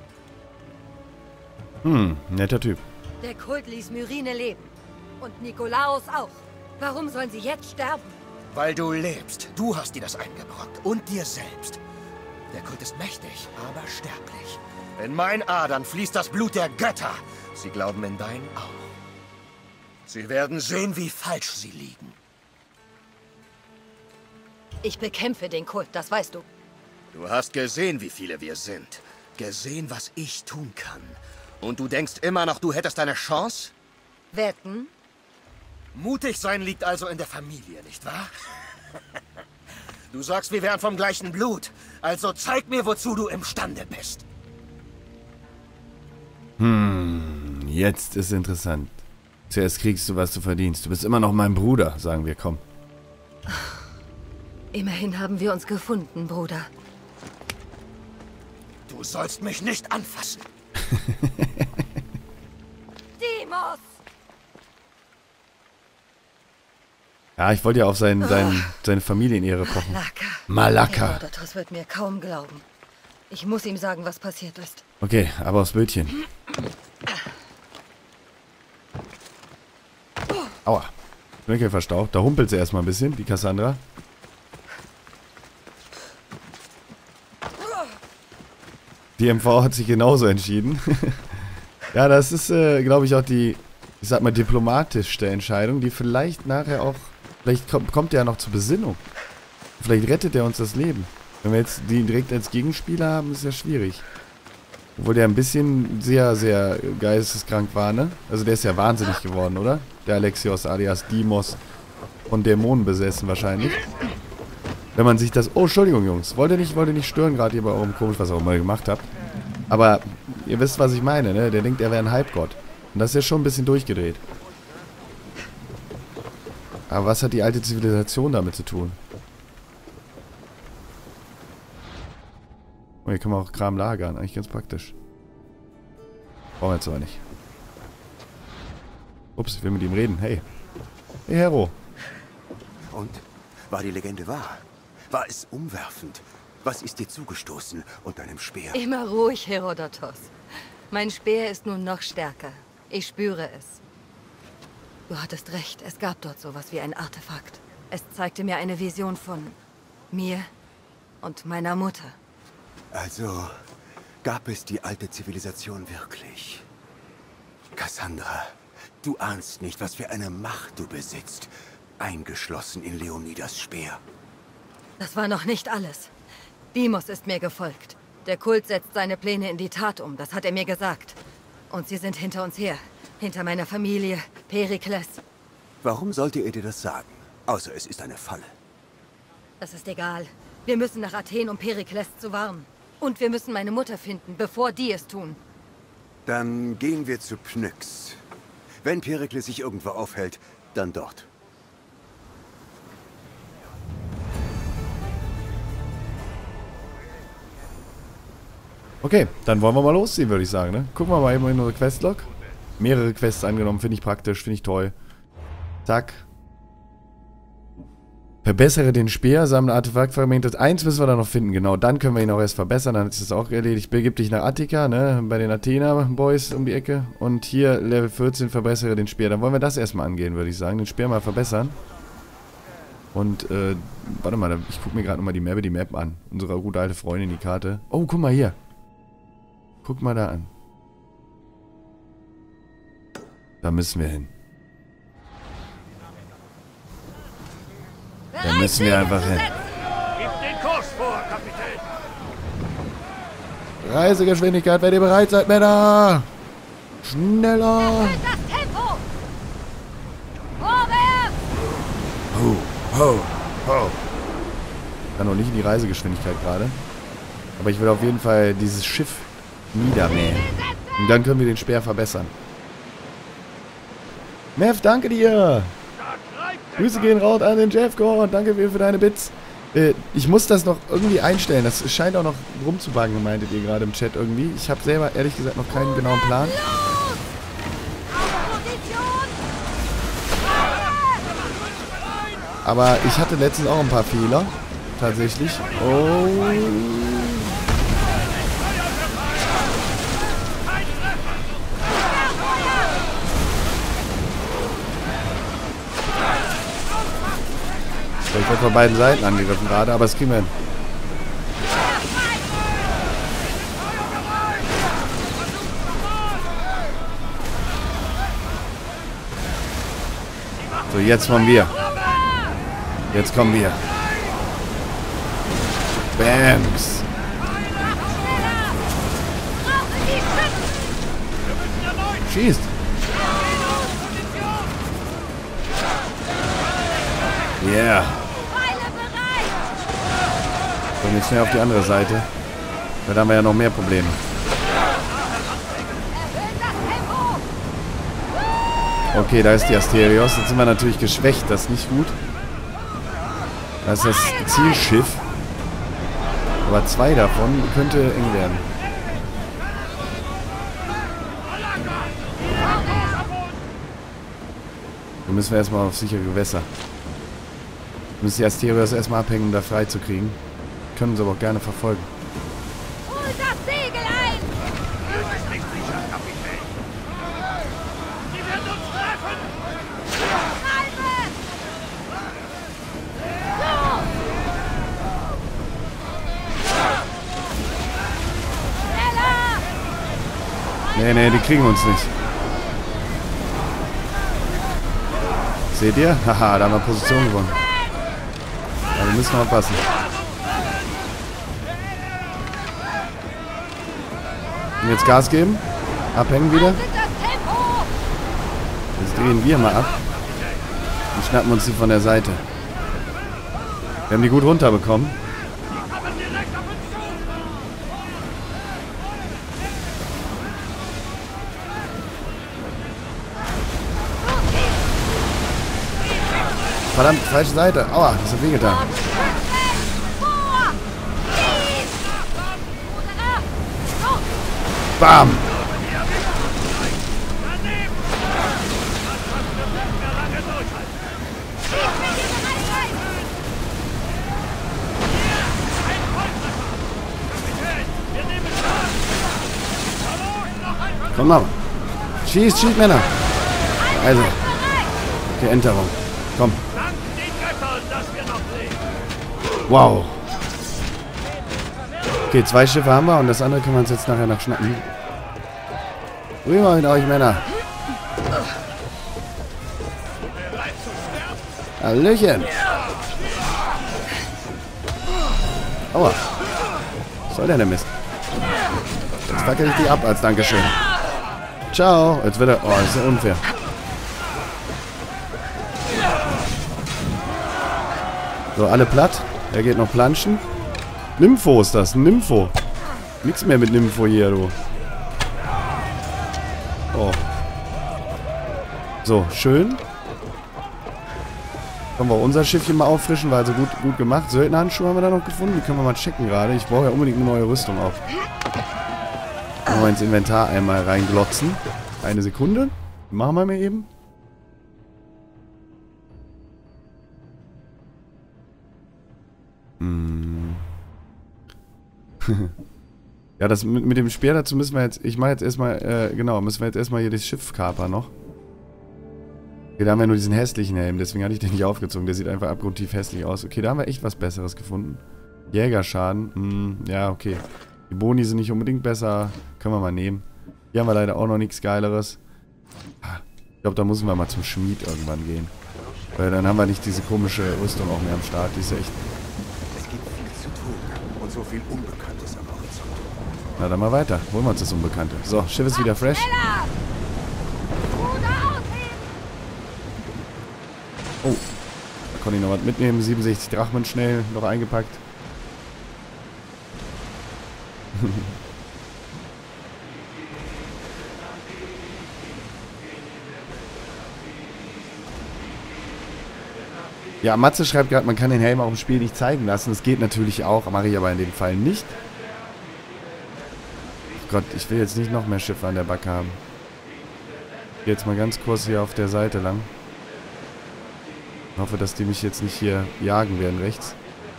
Hm, netter Typ. Der Kult ließ Myrine leben. Und Nikolaos auch. Warum sollen sie jetzt sterben? Weil du lebst. Du hast dir das eingebrockt. Und dir selbst. Der Kult ist mächtig, aber sterblich. In meinen Adern fließt das Blut der Götter. Sie glauben in deinen auch. Sie werden sehen, wie falsch sie liegen. Ich bekämpfe den Kult, das weißt du. Du hast gesehen, wie viele wir sind. Gesehen, was ich tun kann. Und du denkst immer noch, du hättest eine Chance? Wetten? Mutig sein liegt also in der Familie, nicht wahr? Du sagst, wir wären vom gleichen Blut. Also zeig mir, wozu du imstande bist. Hm, jetzt ist interessant. Zuerst kriegst du, was du verdienst. Du bist immer noch mein Bruder, sagen wir, komm. Immerhin haben wir uns gefunden, Bruder. Du sollst mich nicht anfassen. Deimos! Ja, ich wollte ja auf sein, sein, seine Familienehre pochen. Malaka. Malaka. Herodotos wird mir kaum glauben. Ich muss ihm sagen, was passiert ist. Okay, aber aufs Bötchen. Aua. Schnecke verstaucht. Da humpelt sie erstmal ein bisschen, die Cassandra. Die M V hat sich genauso entschieden. Ja, das ist, äh, glaube ich, auch die, ich sag mal, diplomatischste Entscheidung, die vielleicht nachher auch, vielleicht kommt, kommt er ja noch zur Besinnung. Vielleicht rettet er uns das Leben. Wenn wir jetzt die direkt als Gegenspieler haben, ist ja schwierig. Obwohl der ein bisschen sehr, sehr geisteskrank war, ne? Also der ist ja wahnsinnig geworden, oder? Der Alexios alias Deimos. Von Dämonen besessen wahrscheinlich. Wenn man sich das... Oh, Entschuldigung, Jungs. Wollte nicht, wollte nicht stören gerade hier bei eurem komisch, was ihr auch mal gemacht habt. Aber ihr wisst, was ich meine, ne? Der denkt, er wäre ein Halbgott. Und das ist ja schon ein bisschen durchgedreht. Aber was hat die alte Zivilisation damit zu tun? Oh, hier können wir auch Kram lagern. Eigentlich ganz praktisch. Brauchen wir jetzt aber nicht. Ups, ich will mit ihm reden. Hey. Hey, Hero. Und? War die Legende wahr? War es umwerfend? Was ist dir zugestoßen und deinem Speer? Immer ruhig, Herodotos. Mein Speer ist nun noch stärker. Ich spüre es. Du hattest recht, es gab dort sowas wie ein Artefakt. Es zeigte mir eine Vision von mir und meiner Mutter. Also, gab es die alte Zivilisation wirklich? Cassandra, du ahnst nicht, was für eine Macht du besitzt, eingeschlossen in Leonidas Speer. Das war noch nicht alles. Deimos ist mir gefolgt. Der Kult setzt seine Pläne in die Tat um, das hat er mir gesagt. Und sie sind hinter uns her. Hinter meiner Familie, Perikles. Warum sollte er dir das sagen? Außer es ist eine Falle. Das ist egal. Wir müssen nach Athen, um Perikles zu warnen. Und wir müssen meine Mutter finden, bevor die es tun. Dann gehen wir zu Pnyx. Wenn Perikles sich irgendwo aufhält, dann dort. Okay, dann wollen wir mal losziehen, würde ich sagen, ne? Gucken wir mal eben in unsere Questlog. Mehrere Quests angenommen, finde ich praktisch, finde ich toll. Zack. Verbessere den Speer, sammle Artefaktfragmente. Eins müssen wir da noch finden, genau. Dann können wir ihn auch erst verbessern, dann ist es auch erledigt. Begib dich nach Attika, ne? Bei den Athena-Boys um die Ecke. Und hier, Level vierzehn, verbessere den Speer. Dann wollen wir das erstmal angehen, würde ich sagen. Den Speer mal verbessern. Und, äh, warte mal, ich gucke mir gerade nochmal die Map, die Map an. Unsere gute alte Freundin, die Karte. Oh, guck mal hier. Guck mal da an. Da müssen wir hin. Da müssen wir einfach hin. Gib den Kurs vor, Kapitän! Reisegeschwindigkeit, wenn ihr bereit seid, Männer! Schneller! Erhöht das Tempo! Vorwärts! Ho, ho, ho. Ich kann noch nicht in die Reisegeschwindigkeit gerade. Aber ich will auf jeden Fall dieses Schiff niedermähen. Und dann können wir den Speer verbessern. Mev, danke dir! Grüße gehen raus an den Jeffco und danke dir für deine Bits. Äh, ich muss das noch irgendwie einstellen. Das scheint auch noch rumzubuggen, meintet ihr gerade im Chat irgendwie. Ich habe selber ehrlich gesagt noch keinen genauen Plan. Aber ich hatte letztens auch ein paar Fehler. Tatsächlich. Oh. Ich werde von beiden Seiten angegriffen gerade, aber es kriegen wir hin. So, jetzt kommen wir. Jetzt kommen wir. Bams. Schießt. Yeah. Und jetzt schnell auf die andere Seite. Da haben wir ja noch mehr Probleme. Okay, da ist die Asterios. Jetzt sind wir natürlich geschwächt. Das ist nicht gut. Das ist das Zielschiff. Aber zwei davon könnte eng werden. Dann müssen wir erstmal auf sichere Gewässer. Wir müssen die Asterios erstmal abhängen, um da frei zu kriegen. Können uns aber auch gerne verfolgen. Hol das Segel ein! Du bist nicht sicher, Kapitän. Sie werden uns treffen! Treibe! Nee, nee, die kriegen uns nicht. Seht ihr? Haha, da haben wir Position gewonnen. Aber wir müssen aufpassen. Und jetzt Gas geben. Abhängen wieder. Jetzt drehen wir mal ab. Und schnappen uns die von der Seite. Wir haben die gut runterbekommen. Verdammt, falsche Seite. Aua, das hat wehgetan. Bam! Komm mal. Schießt, schießt, Männer. Also. Die Enterung. Komm. Wow. Okay, zwei Schiffe haben wir und das andere können wir uns jetzt nachher noch schnappen. Rüber mit euch, Männer. Hallöchen. Aua. Was soll denn der Mist? Jetzt fackel ich die ab als Dankeschön. Ciao. Jetzt wird er... Oh, das ist ja unfair. So, alle platt. Er geht noch planschen. Nympho ist das. Nympho. Nichts mehr mit Nympho hier, du. Oh. So, schön. Können wir unser Schiffchen mal auffrischen. War also gut, gut gemacht. Söldnerhandschuhe haben wir da noch gefunden. Die können wir mal checken gerade. Ich brauche ja unbedingt eine neue Rüstung auch. Mal ins Inventar einmal reinglotzen. Eine Sekunde. Machen wir mal eben. Hm. Ja, das mit, mit dem Speer dazu müssen wir jetzt... Ich mache jetzt erstmal... Äh, genau, müssen wir jetzt erstmal hier das Schiff kapern noch. Okay, da haben wir nur diesen hässlichen Helm. Deswegen hatte ich den nicht aufgezogen. Der sieht einfach abgrundtief hässlich aus. Okay, da haben wir echt was Besseres gefunden. Jägerschaden. Hm, ja, okay. Die Boni sind nicht unbedingt besser. Können wir mal nehmen. Hier haben wir leider auch noch nichts Geileres. Ich glaube, da müssen wir mal zum Schmied irgendwann gehen. Weil dann haben wir nicht diese komische Rüstung auch mehr am Start. Die ist echt... Es gibt viel zu tun und so viel Unbekanntes am Horizont. Na, dann mal weiter. Holen wir uns das Unbekannte. So, Schiff ist wieder fresh. Oh. Da konnte ich noch was mitnehmen. siebenundsechzig Drachmen schnell noch eingepackt. Ja, Matze schreibt gerade, man kann den Helm auch im Spiel nicht zeigen lassen. Das geht natürlich auch, mache ich aber in dem Fall nicht. Gott, ich will jetzt nicht noch mehr Schiffe an der Backe haben. Ich gehe jetzt mal ganz kurz hier auf der Seite lang. Ich hoffe, dass die mich jetzt nicht hier jagen werden rechts.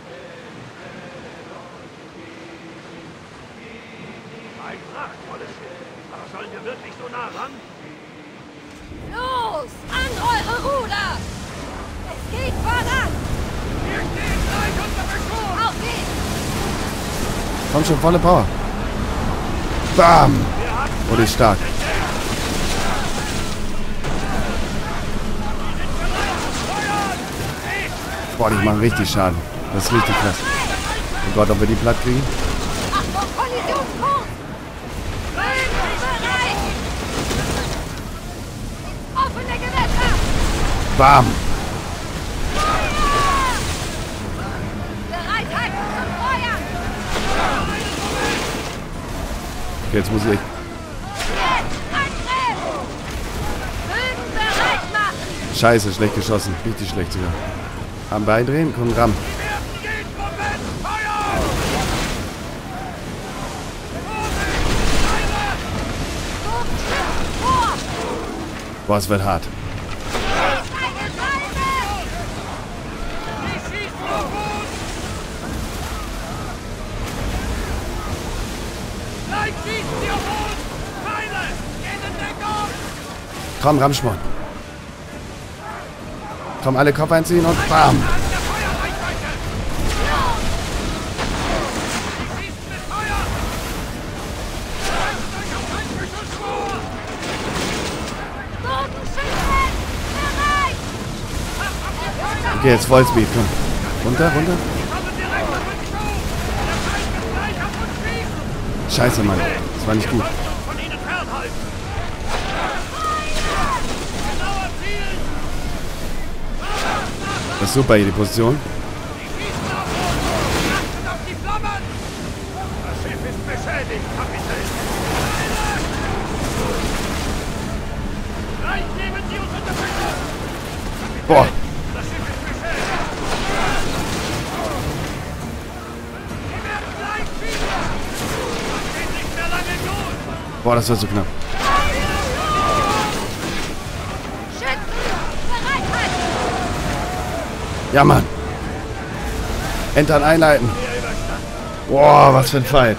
Ein prachtvolles Schiff. Aber sollen wir wirklich so nah ran? Los, an eure Ruder! Es geht voran! Wir stehen gleich unter Beschuss! Auf geht's! Komm schon, volle Power. Bam! Oh, die ist stark. Boah, die machen richtig Schaden. Das ist richtig krass. Oh Gott, ob wir die platt kriegen? Achtung, Kollisionspunkt! Bereit! Offene Gewässer! Bam! Bereitheit zum Feuer! Okay, jetzt muss ich echt... Angriff! Bögen bereit machen! Scheiße, schlecht geschossen. Richtig schlecht sogar. Am Bein drehen, komm, Ramm. Boah, es wird hart. Komm, Rammschmorn. Komm, alle Kopf einziehen und bam. Okay, jetzt Vollspeed, komm. Runter, runter. Scheiße, Mann. Das war nicht gut. Das ist super hier, die Position. Boah. Boah, das war so knapp. Ja, Mann. Entern einleiten. Boah, was für ein Fight.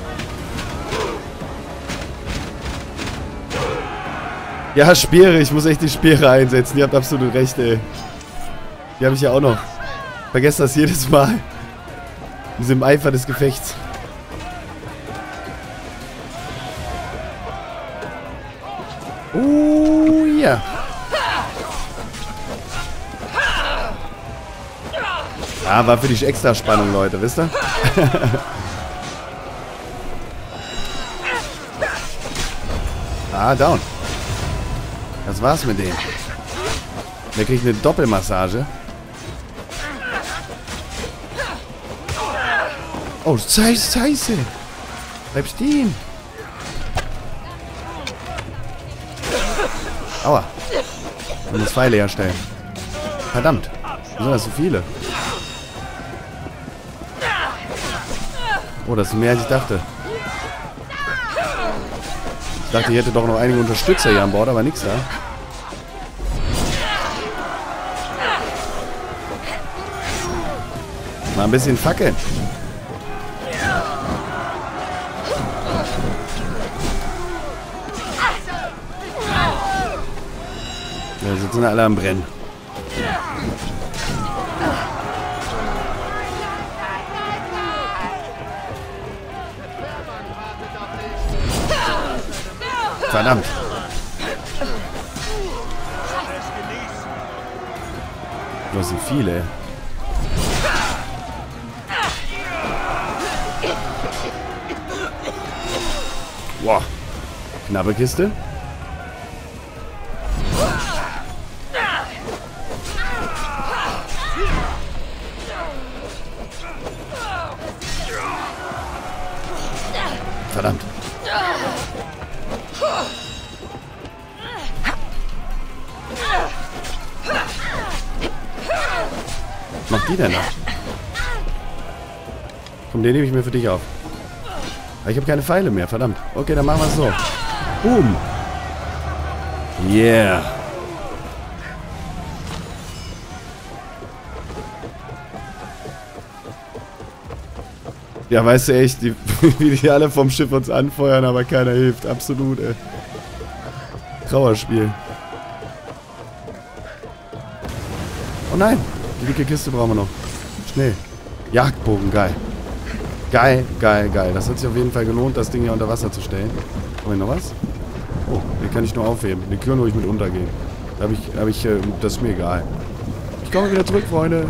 Ja, Speere. Ich muss echt die Speere einsetzen. Ihr habt absolut recht, ey. Die habe ich ja auch noch. Vergesst das jedes Mal. In diesem Eifer des Gefechts. Oh, ja. Ah, war für dich extra Spannung, Leute, wisst ihr? Ah, down. Das war's mit dem. Der kriegt eine Doppelmassage. Oh, scheiße, scheiße. Bleib stehen. Aua. Ich muss Pfeile herstellen. Verdammt. Wieso sind das so viele? Oh, das ist mehr als ich dachte. Ich dachte, ich hätte doch noch einige Unterstützer hier an Bord, aber nichts da. Mal ein bisschen fackeln. Ja, sitzen alle am Brennen. Verdammt. Das sind viele. Wow. Knappe Kiste. Verdammt. Was macht die denn da? Komm, den nehme ich mir für dich auf. Aber ich habe keine Pfeile mehr, verdammt. Okay, dann machen wir es so. Boom. Yeah. Ja, weißt du echt, die, wie die alle vom Schiff uns anfeuern, aber keiner hilft. Absolut, ey. Trauerspiel. Oh nein, die dicke Kiste brauchen wir noch. Schnell. Jagdbogen, geil. Geil, geil, geil. Das hat sich auf jeden Fall gelohnt, das Ding hier unter Wasser zu stellen. Haben wir noch was? Oh, den kann ich nur aufheben. Den können ruhig mit untergehen. Da habe ich, hab ich, äh, das ist mir egal. Ich komme wieder zurück, Freunde.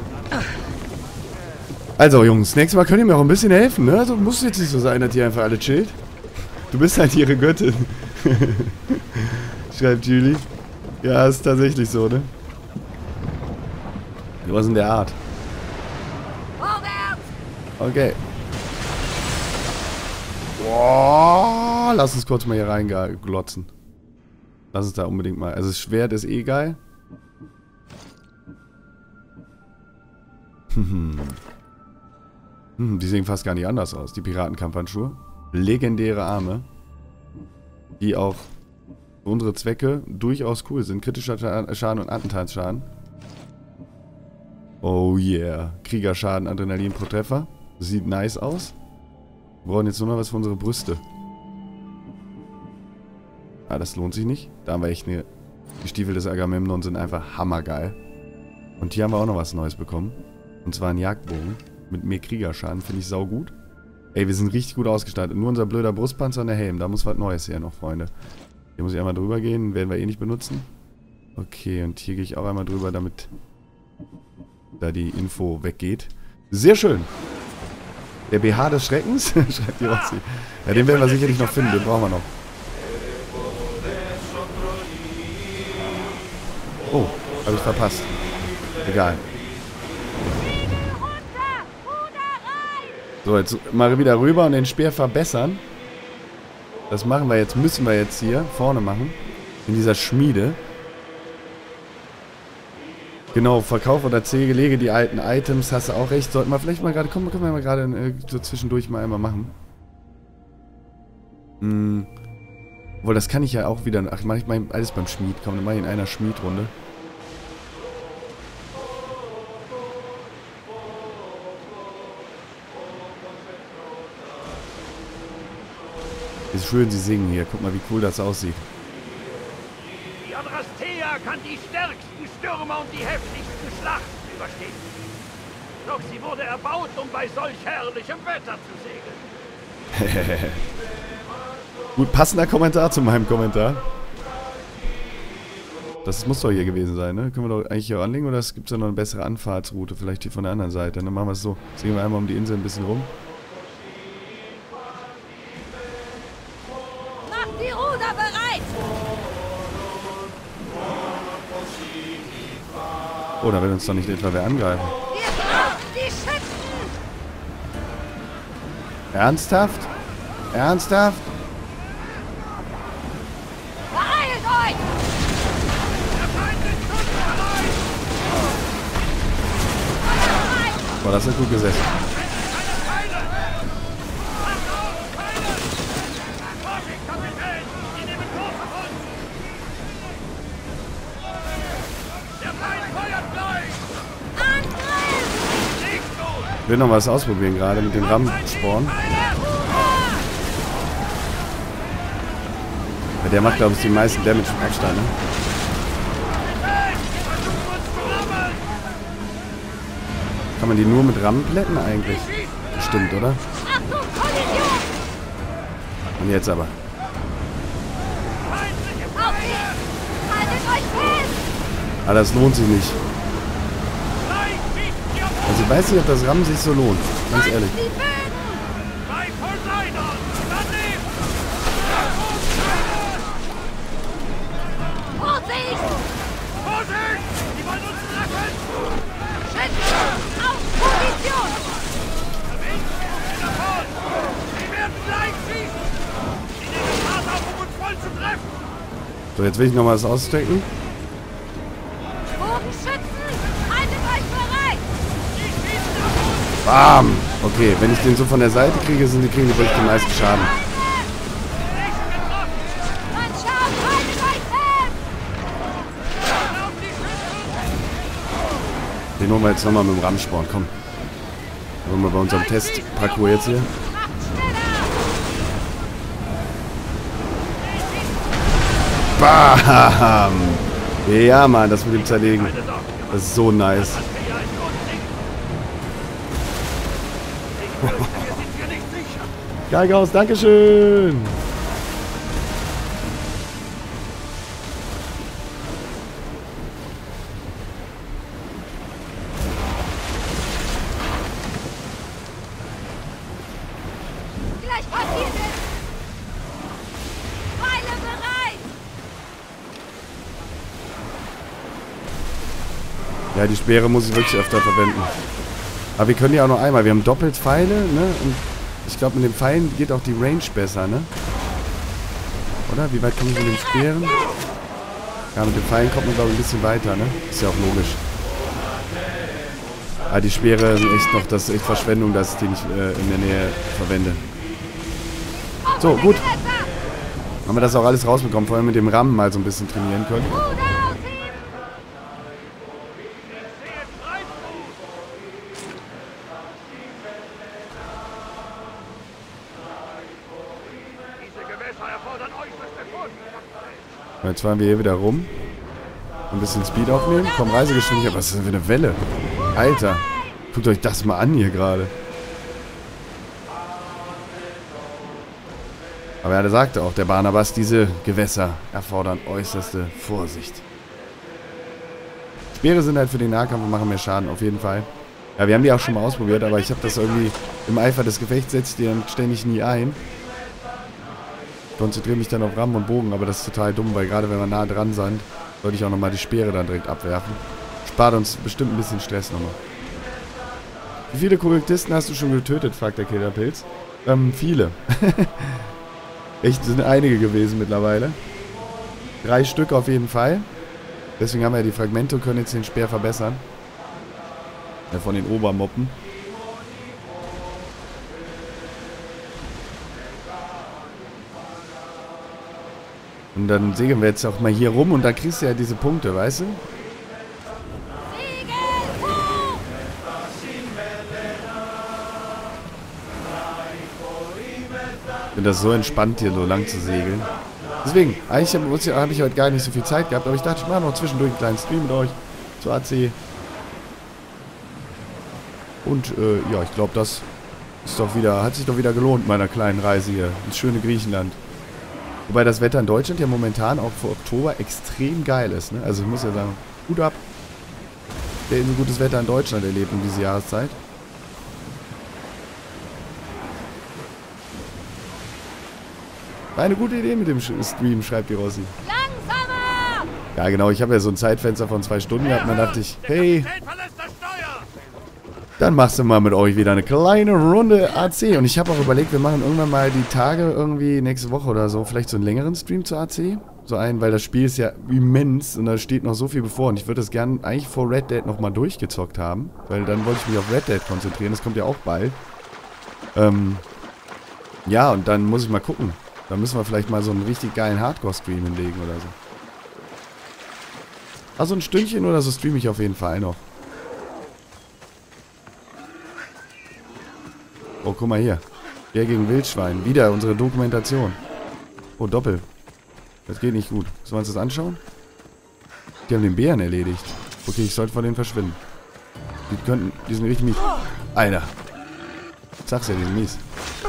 Also, Jungs, nächstes Mal könnt ihr mir auch ein bisschen helfen, ne? Also, muss jetzt nicht so sein, dass ihr einfach alle chillt. Du bist halt ihre Göttin. Schreibt Julie. Ja, ist tatsächlich so, ne? Was in der Art. Okay. Boah, lass uns kurz mal hier reinglotzen. Lass uns da unbedingt mal. Also das Schwert ist eh geil. Hm. Hm, die sehen fast gar nicht anders aus. Die Piratenkampfhandschuhe. Legendäre Arme. Die auch für unsere Zwecke durchaus cool sind. Kritischer Schaden und Attentatsschaden. Oh yeah. Kriegerschaden, Adrenalin pro Treffer. Sieht nice aus. Wir brauchen jetzt nur noch was für unsere Brüste. Ah, das lohnt sich nicht. Da haben wir echt eine... Die Stiefel des Agamemnon sind einfach hammergeil. Und hier haben wir auch noch was Neues bekommen. Und zwar einen Jagdbogen. Mit mehr Kriegerschaden. Finde ich saugut. Ey, wir sind richtig gut ausgestattet. Nur unser blöder Brustpanzer und der Helm. Da muss was Neues her noch, Freunde. Hier muss ich einmal drüber gehen. Werden wir eh nicht benutzen. Okay, und hier gehe ich auch einmal drüber, damit da die Info weggeht. Sehr schön. Der B H des Schreckens? Schreibt die Roxy. Ja, den werden wir sicherlich noch finden. Den brauchen wir noch. Oh, habe ich verpasst. Egal. So, jetzt mal wieder rüber und den Speer verbessern. Das machen wir jetzt, müssen wir jetzt hier vorne machen. In dieser Schmiede. Genau, Verkauf oder Zähle, lege die alten Items, hast du auch recht. Sollten wir vielleicht mal gerade, komm, können wir mal gerade äh, so zwischendurch mal einmal machen. Hm. Obwohl, das kann ich ja auch wieder, ach, mach ich mal alles beim Schmied. Komm, dann mach ich in einer Schmiedrunde. Wie schön sie singen hier. Guck mal, wie cool das aussieht. Die Adrastea kann die stärksten Stürme und die heftigsten Schlachten überstehen. Doch sie wurde erbaut, um bei solch herrlichem Wetter zu segeln. Gut, passender Kommentar zu meinem Kommentar. Das muss doch hier gewesen sein, ne? Können wir doch eigentlich hier anlegen, oder gibt es da noch eine bessere Anfahrtsroute? Vielleicht hier von der anderen Seite. Dann machen wir es so. Sehen wir einmal um die Insel ein bisschen rum. Macht die Ruder bereit! Oh, da will uns doch nicht etwa wer angreifen. Wir brauchen die Schützen! Ernsthaft? Ernsthaft? Beeilt euch! Boah, das hat gut gesessen. Ich will noch was ausprobieren gerade mit den Rammsporn. Ja, der macht, glaube ich, die meisten Damage im Abstand, ne? Kann man die nur mit Rammen plätten eigentlich? Bestimmt, oder? Und jetzt aber. Aber das lohnt sich nicht. Also ich weiß nicht, ob das Rammen sich so lohnt. Ganz ehrlich. Vorsicht! Vorsicht! Die wollen uns treffen! Schützen! Auf Position! Sie werden gleich schießen! Sie nehmen Fahrt auf, um uns voll zu treffen! So, jetzt will ich noch mal was ausstecken. Bogenschützen! Haltet euch bereit! Bam! Okay, wenn ich den so von der Seite kriege, sind die, kriegen die wirklich den meisten Schaden. Den holen wir jetzt nochmal mit dem Rammsporn, komm. Wollen wir bei unserem Testparcours jetzt hier. Bam! Ja, Mann, das mit dem Zerlegen. Das ist so nice. Geigehaus, dankeschön! Gleich passiert es! Pfeile bereit! Ja, die Speere muss ich wirklich öfter verwenden. Aber wir können die auch noch einmal. Wir haben doppelt Pfeile, ne? Und ich glaube, mit den Pfeilen geht auch die Range besser, ne? Oder? Wie weit komme ich mit den Speeren? Ja, mit den Pfeilen kommt man, glaube ich, ein bisschen weiter, ne? Ist ja auch logisch. Ah, die Speere sind echt noch, das ist echt Verschwendung, dass ich die nicht äh, in der Nähe verwende. So, gut. Haben wir das auch alles rausbekommen, vor allem mit dem Rammen mal so ein bisschen trainieren können. Jetzt fahren wir hier wieder rum. Ein bisschen Speed aufnehmen. Komm, Reisegeschwindigkeit. Was ist denn für eine Welle? Alter. Guckt euch das mal an hier gerade. Aber er sagte auch, der Barnabas, diese Gewässer erfordern äußerste Vorsicht. Speere sind halt für den Nahkampf und machen mehr Schaden, auf jeden Fall. Ja, wir haben die auch schon mal ausprobiert, aber ich habe das irgendwie im Eifer des Gefechts setze ich die dann ständig nie ein. Konzentriere mich dann auf Rammen und Bogen, aber das ist total dumm, weil gerade wenn wir nah dran sind, sollte ich auch nochmal die Speere dann direkt abwerfen. Spart uns bestimmt ein bisschen Stress nochmal. Wie viele Kultisten hast du schon getötet, fragt der Killerpilz. Ähm, viele. Echt, sind einige gewesen mittlerweile. Drei Stück auf jeden Fall. Deswegen haben wir ja die Fragmente und können jetzt den Speer verbessern. Ja, von den Obermoppen. Und dann segeln wir jetzt auch mal hier rum und da kriegst du ja diese Punkte, weißt du? Ich finde das so entspannt, hier so lang zu segeln. Deswegen, eigentlich habe hab ich heute gar nicht so viel Zeit gehabt, aber ich dachte, ich mache noch zwischendurch einen kleinen Stream mit euch zu A C. Und äh, ja, ich glaube, das ist doch wieder, hat sich doch wieder gelohnt, meiner kleinen Reise hier ins schöne Griechenland. Wobei das Wetter in Deutschland ja momentan auch für Oktober extrem geil ist, ne? Also ich muss ja sagen, Hut ab. Wer ein gutes Wetter in Deutschland erlebt um diese Jahreszeit. War eine gute Idee mit dem Stream, schreibt die Rossi. Langsamer! Ja genau, ich habe ja so ein Zeitfenster von zwei Stunden gehabt und dann dachte ich, hey, dann machst du mal mit euch wieder eine kleine Runde A C. Und ich habe auch überlegt, wir machen irgendwann mal die Tage irgendwie nächste Woche oder so, vielleicht so einen längeren Stream zu A C. So einen, weil das Spiel ist ja immens und da steht noch so viel bevor. Und ich würde das gerne eigentlich vor Red Dead nochmal durchgezockt haben, weil dann wollte ich mich auf Red Dead konzentrieren, das kommt ja auch bald. Ähm, ja, und dann muss ich mal gucken. Da müssen wir vielleicht mal so einen richtig geilen Hardcore-Stream hinlegen oder so. Also ein Stündchen oder so streame ich auf jeden Fall noch. Oh, guck mal hier. Bär gegen Wildschwein. Wieder unsere Dokumentation. Oh, Doppel. Das geht nicht gut. Sollen wir uns das anschauen? Die haben den Bären erledigt. Okay, ich sollte vor denen verschwinden. Die könnten... Die sind richtig mies. Alter. Sag's ja, die sind mies.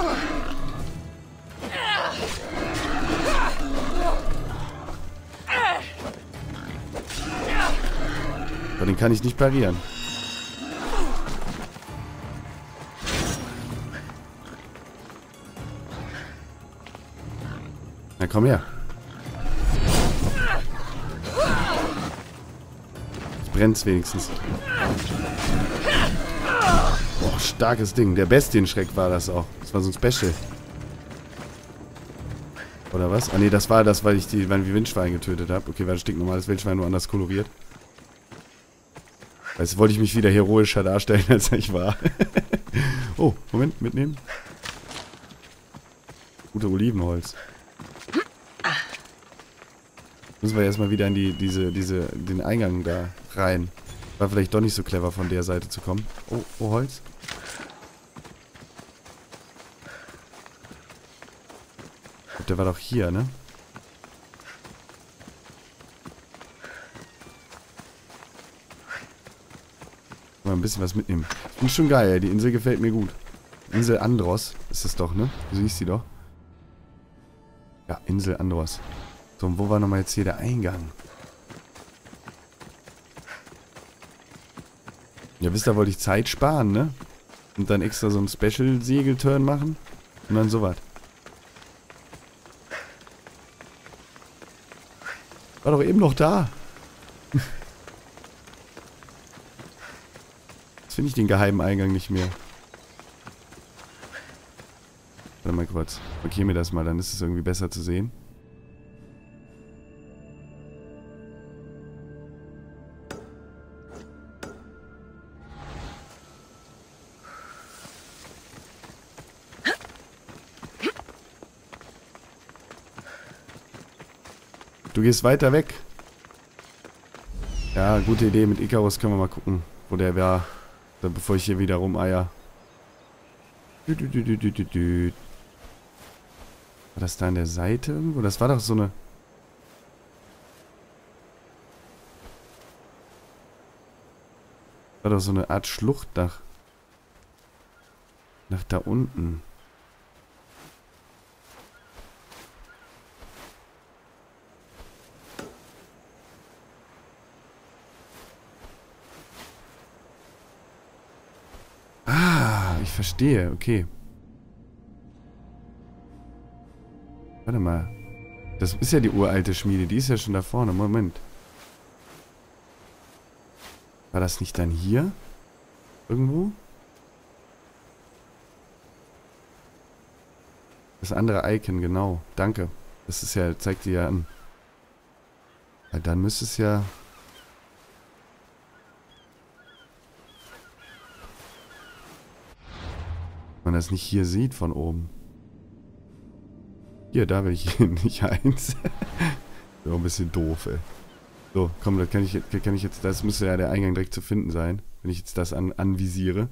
Aber den kann ich nicht parieren. Na komm her. Jetzt brennt's wenigstens. Boah, starkes Ding. Der Bestienschreck war das auch. Das war so ein Special. Oder was? Ah ne, das war das, weil ich die, weil wir Wildschwein getötet habe. Okay, war das stinknormales Wildschwein, nur anders koloriert. Jetzt wollte ich mich wieder heroischer darstellen, als ich war. Oh, Moment, mitnehmen. Gute Olivenholz. Müssen wir erstmal wieder in die, diese, diese, den Eingang da rein. War vielleicht doch nicht so clever von der Seite zu kommen. Oh, oh, Holz. Ich glaub, der war doch hier, ne? Mal ein bisschen was mitnehmen. Ist schon geil, ey. Die Insel gefällt mir gut. Insel Andros ist es doch, ne? So hieß die doch. Ja, Insel Andros. So, und wo war nochmal jetzt hier der Eingang? Ja, wisst ihr, wollte ich Zeit sparen, ne? Und dann extra so einen Special-Segelturn machen. Und dann sowas. War doch eben noch da. Jetzt finde ich den geheimen Eingang nicht mehr. Warte mal kurz. Markiere mir das mal, dann ist es irgendwie besser zu sehen. Du gehst weiter weg. Ja, gute Idee. Mit Icarus können wir mal gucken, wo der war, bevor ich hier wieder rumeier. War das da an der Seite irgendwo? Das war doch so eine... War doch so eine Art Schlucht nach... Nach da unten. Ich verstehe, okay. Warte mal. Das ist ja die uralte Schmiede, die ist ja schon da vorne. Moment. War das nicht dann hier? Irgendwo? Das andere Icon, genau. Danke. Das ist ja, zeigt dir ja an. Ja, dann müsste es ja... man das nicht hier sieht von oben. Hier, da will ich hin, nicht eins. So ein bisschen doof, ey. So, komm, da kann ich, kann ich jetzt, das müsste ja der Eingang direkt zu finden sein, wenn ich jetzt das an, anvisiere.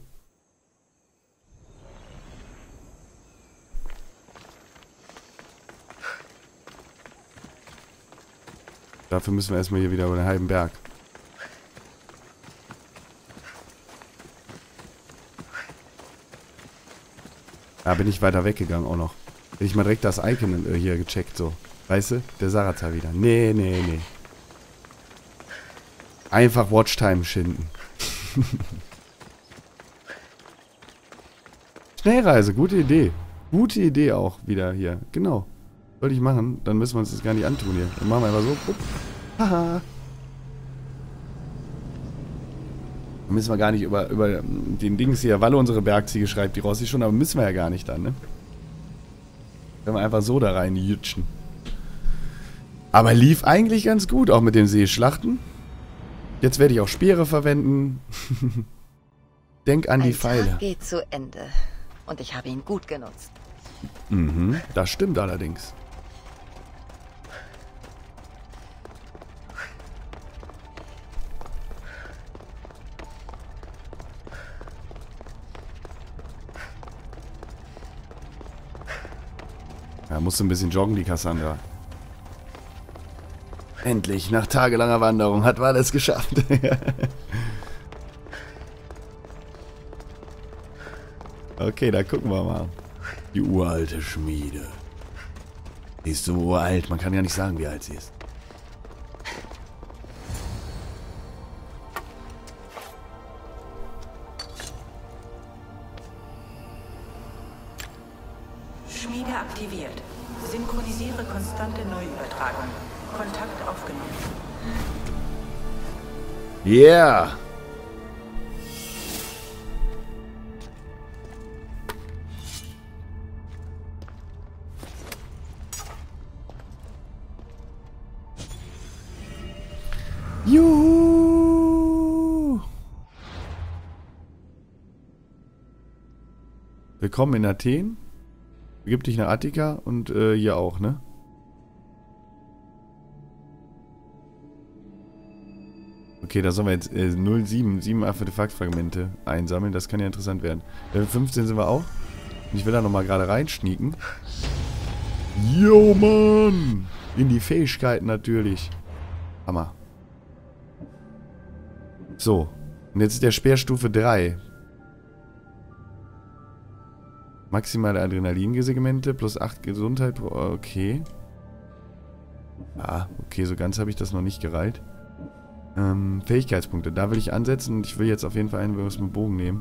Dafür müssen wir erstmal hier wieder über den halben Berg. Da bin ich weiter weggegangen auch noch. Hätte ich mal direkt das Icon hier gecheckt, so. Weißt du? Der Sarazar wieder. Nee, nee, nee. Einfach Watchtime schinden. Schnellreise, gute Idee. Gute Idee auch wieder hier. Genau. Sollte ich machen, dann müssen wir uns das gar nicht antun hier. Dann machen wir einfach so. Haha. Dann müssen wir gar nicht über, über den Dings hier, Walle unsere Bergziege schreibt die Rossi schon, aber müssen wir ja gar nicht dann, ne? Wenn wir einfach so da rein jutschen. Aber lief eigentlich ganz gut, auch mit den Seeschlachten. Jetzt werde ich auch Speere verwenden. Denk an die Pfeile. Ein Tag geht zu Ende. Und ich habe ihn gut genutzt. Mhm, das stimmt allerdings. Ja, musste ein bisschen joggen, die Cassandra. Endlich, nach tagelanger Wanderung, hat Walle es geschafft. Okay, da gucken wir mal. Die uralte Schmiede. Die ist so uralt, man kann ja nicht sagen, wie alt sie ist. Schmiede aktiviert. Synchronisiere konstante Neuübertragung. Kontakt aufgenommen. Yeah! Juhu! Willkommen in Athen. Begib dich nach Attika und äh, hier auch, ne? Okay, da sollen wir jetzt äh, null sieben, sieben Artefaktfragmente einsammeln. Das kann ja interessant werden. Level fünfzehn sind wir auch. Und ich will da nochmal gerade reinschnieken. Yo, Mann! In die Fähigkeiten natürlich. Hammer. So. Und jetzt ist der Speerstufe drei. Maximale Adrenalinsegmente plus acht Gesundheit. Okay. Ah, okay, so ganz habe ich das noch nicht gereilt. Ähm, Fähigkeitspunkte. Da will ich ansetzen und ich will jetzt auf jeden Fall einen was mit Bogen nehmen.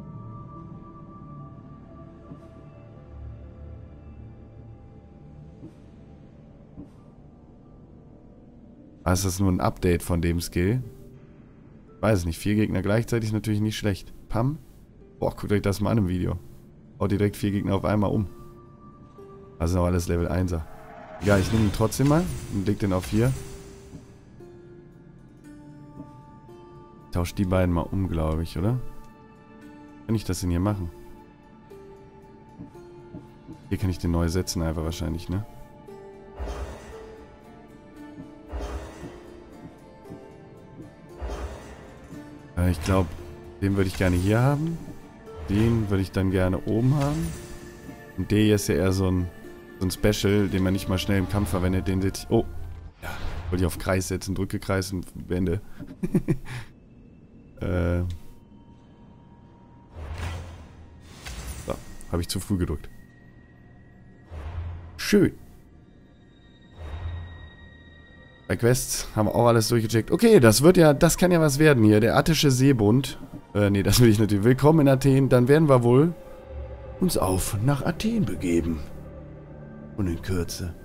Ah, ist das nur ein Update von dem Skill? Weiß nicht. Vier Gegner gleichzeitig ist natürlich nicht schlecht. Pam. Boah, guckt euch das mal an im Video. Haut direkt vier Gegner auf einmal um. Also noch alles Level einser. Ja, ich nehme ihn trotzdem mal und leg den auf vier. Tauscht die beiden mal um, glaube ich, oder? Kann ich das denn hier machen? Hier kann ich den neu setzen einfach wahrscheinlich, ne? Äh, ich glaube, den würde ich gerne hier haben. Den würde ich dann gerne oben haben. Und der hier ist ja eher so ein, so ein Special, den man nicht mal schnell im Kampf verwendet. Den setze ich... Oh! Ja, wollte ich auf Kreis setzen, drücke Kreis und beende. äh... So, habe ich zu früh gedrückt. Schön. Bei Quests haben wir auch alles durchgecheckt. Okay, das wird ja, das kann ja was werden hier. Der Attische Seebund. Äh, nee, das will ich natürlich. Willkommen in Athen. Dann werden wir wohl uns auf nach Athen begeben. Und in Kürze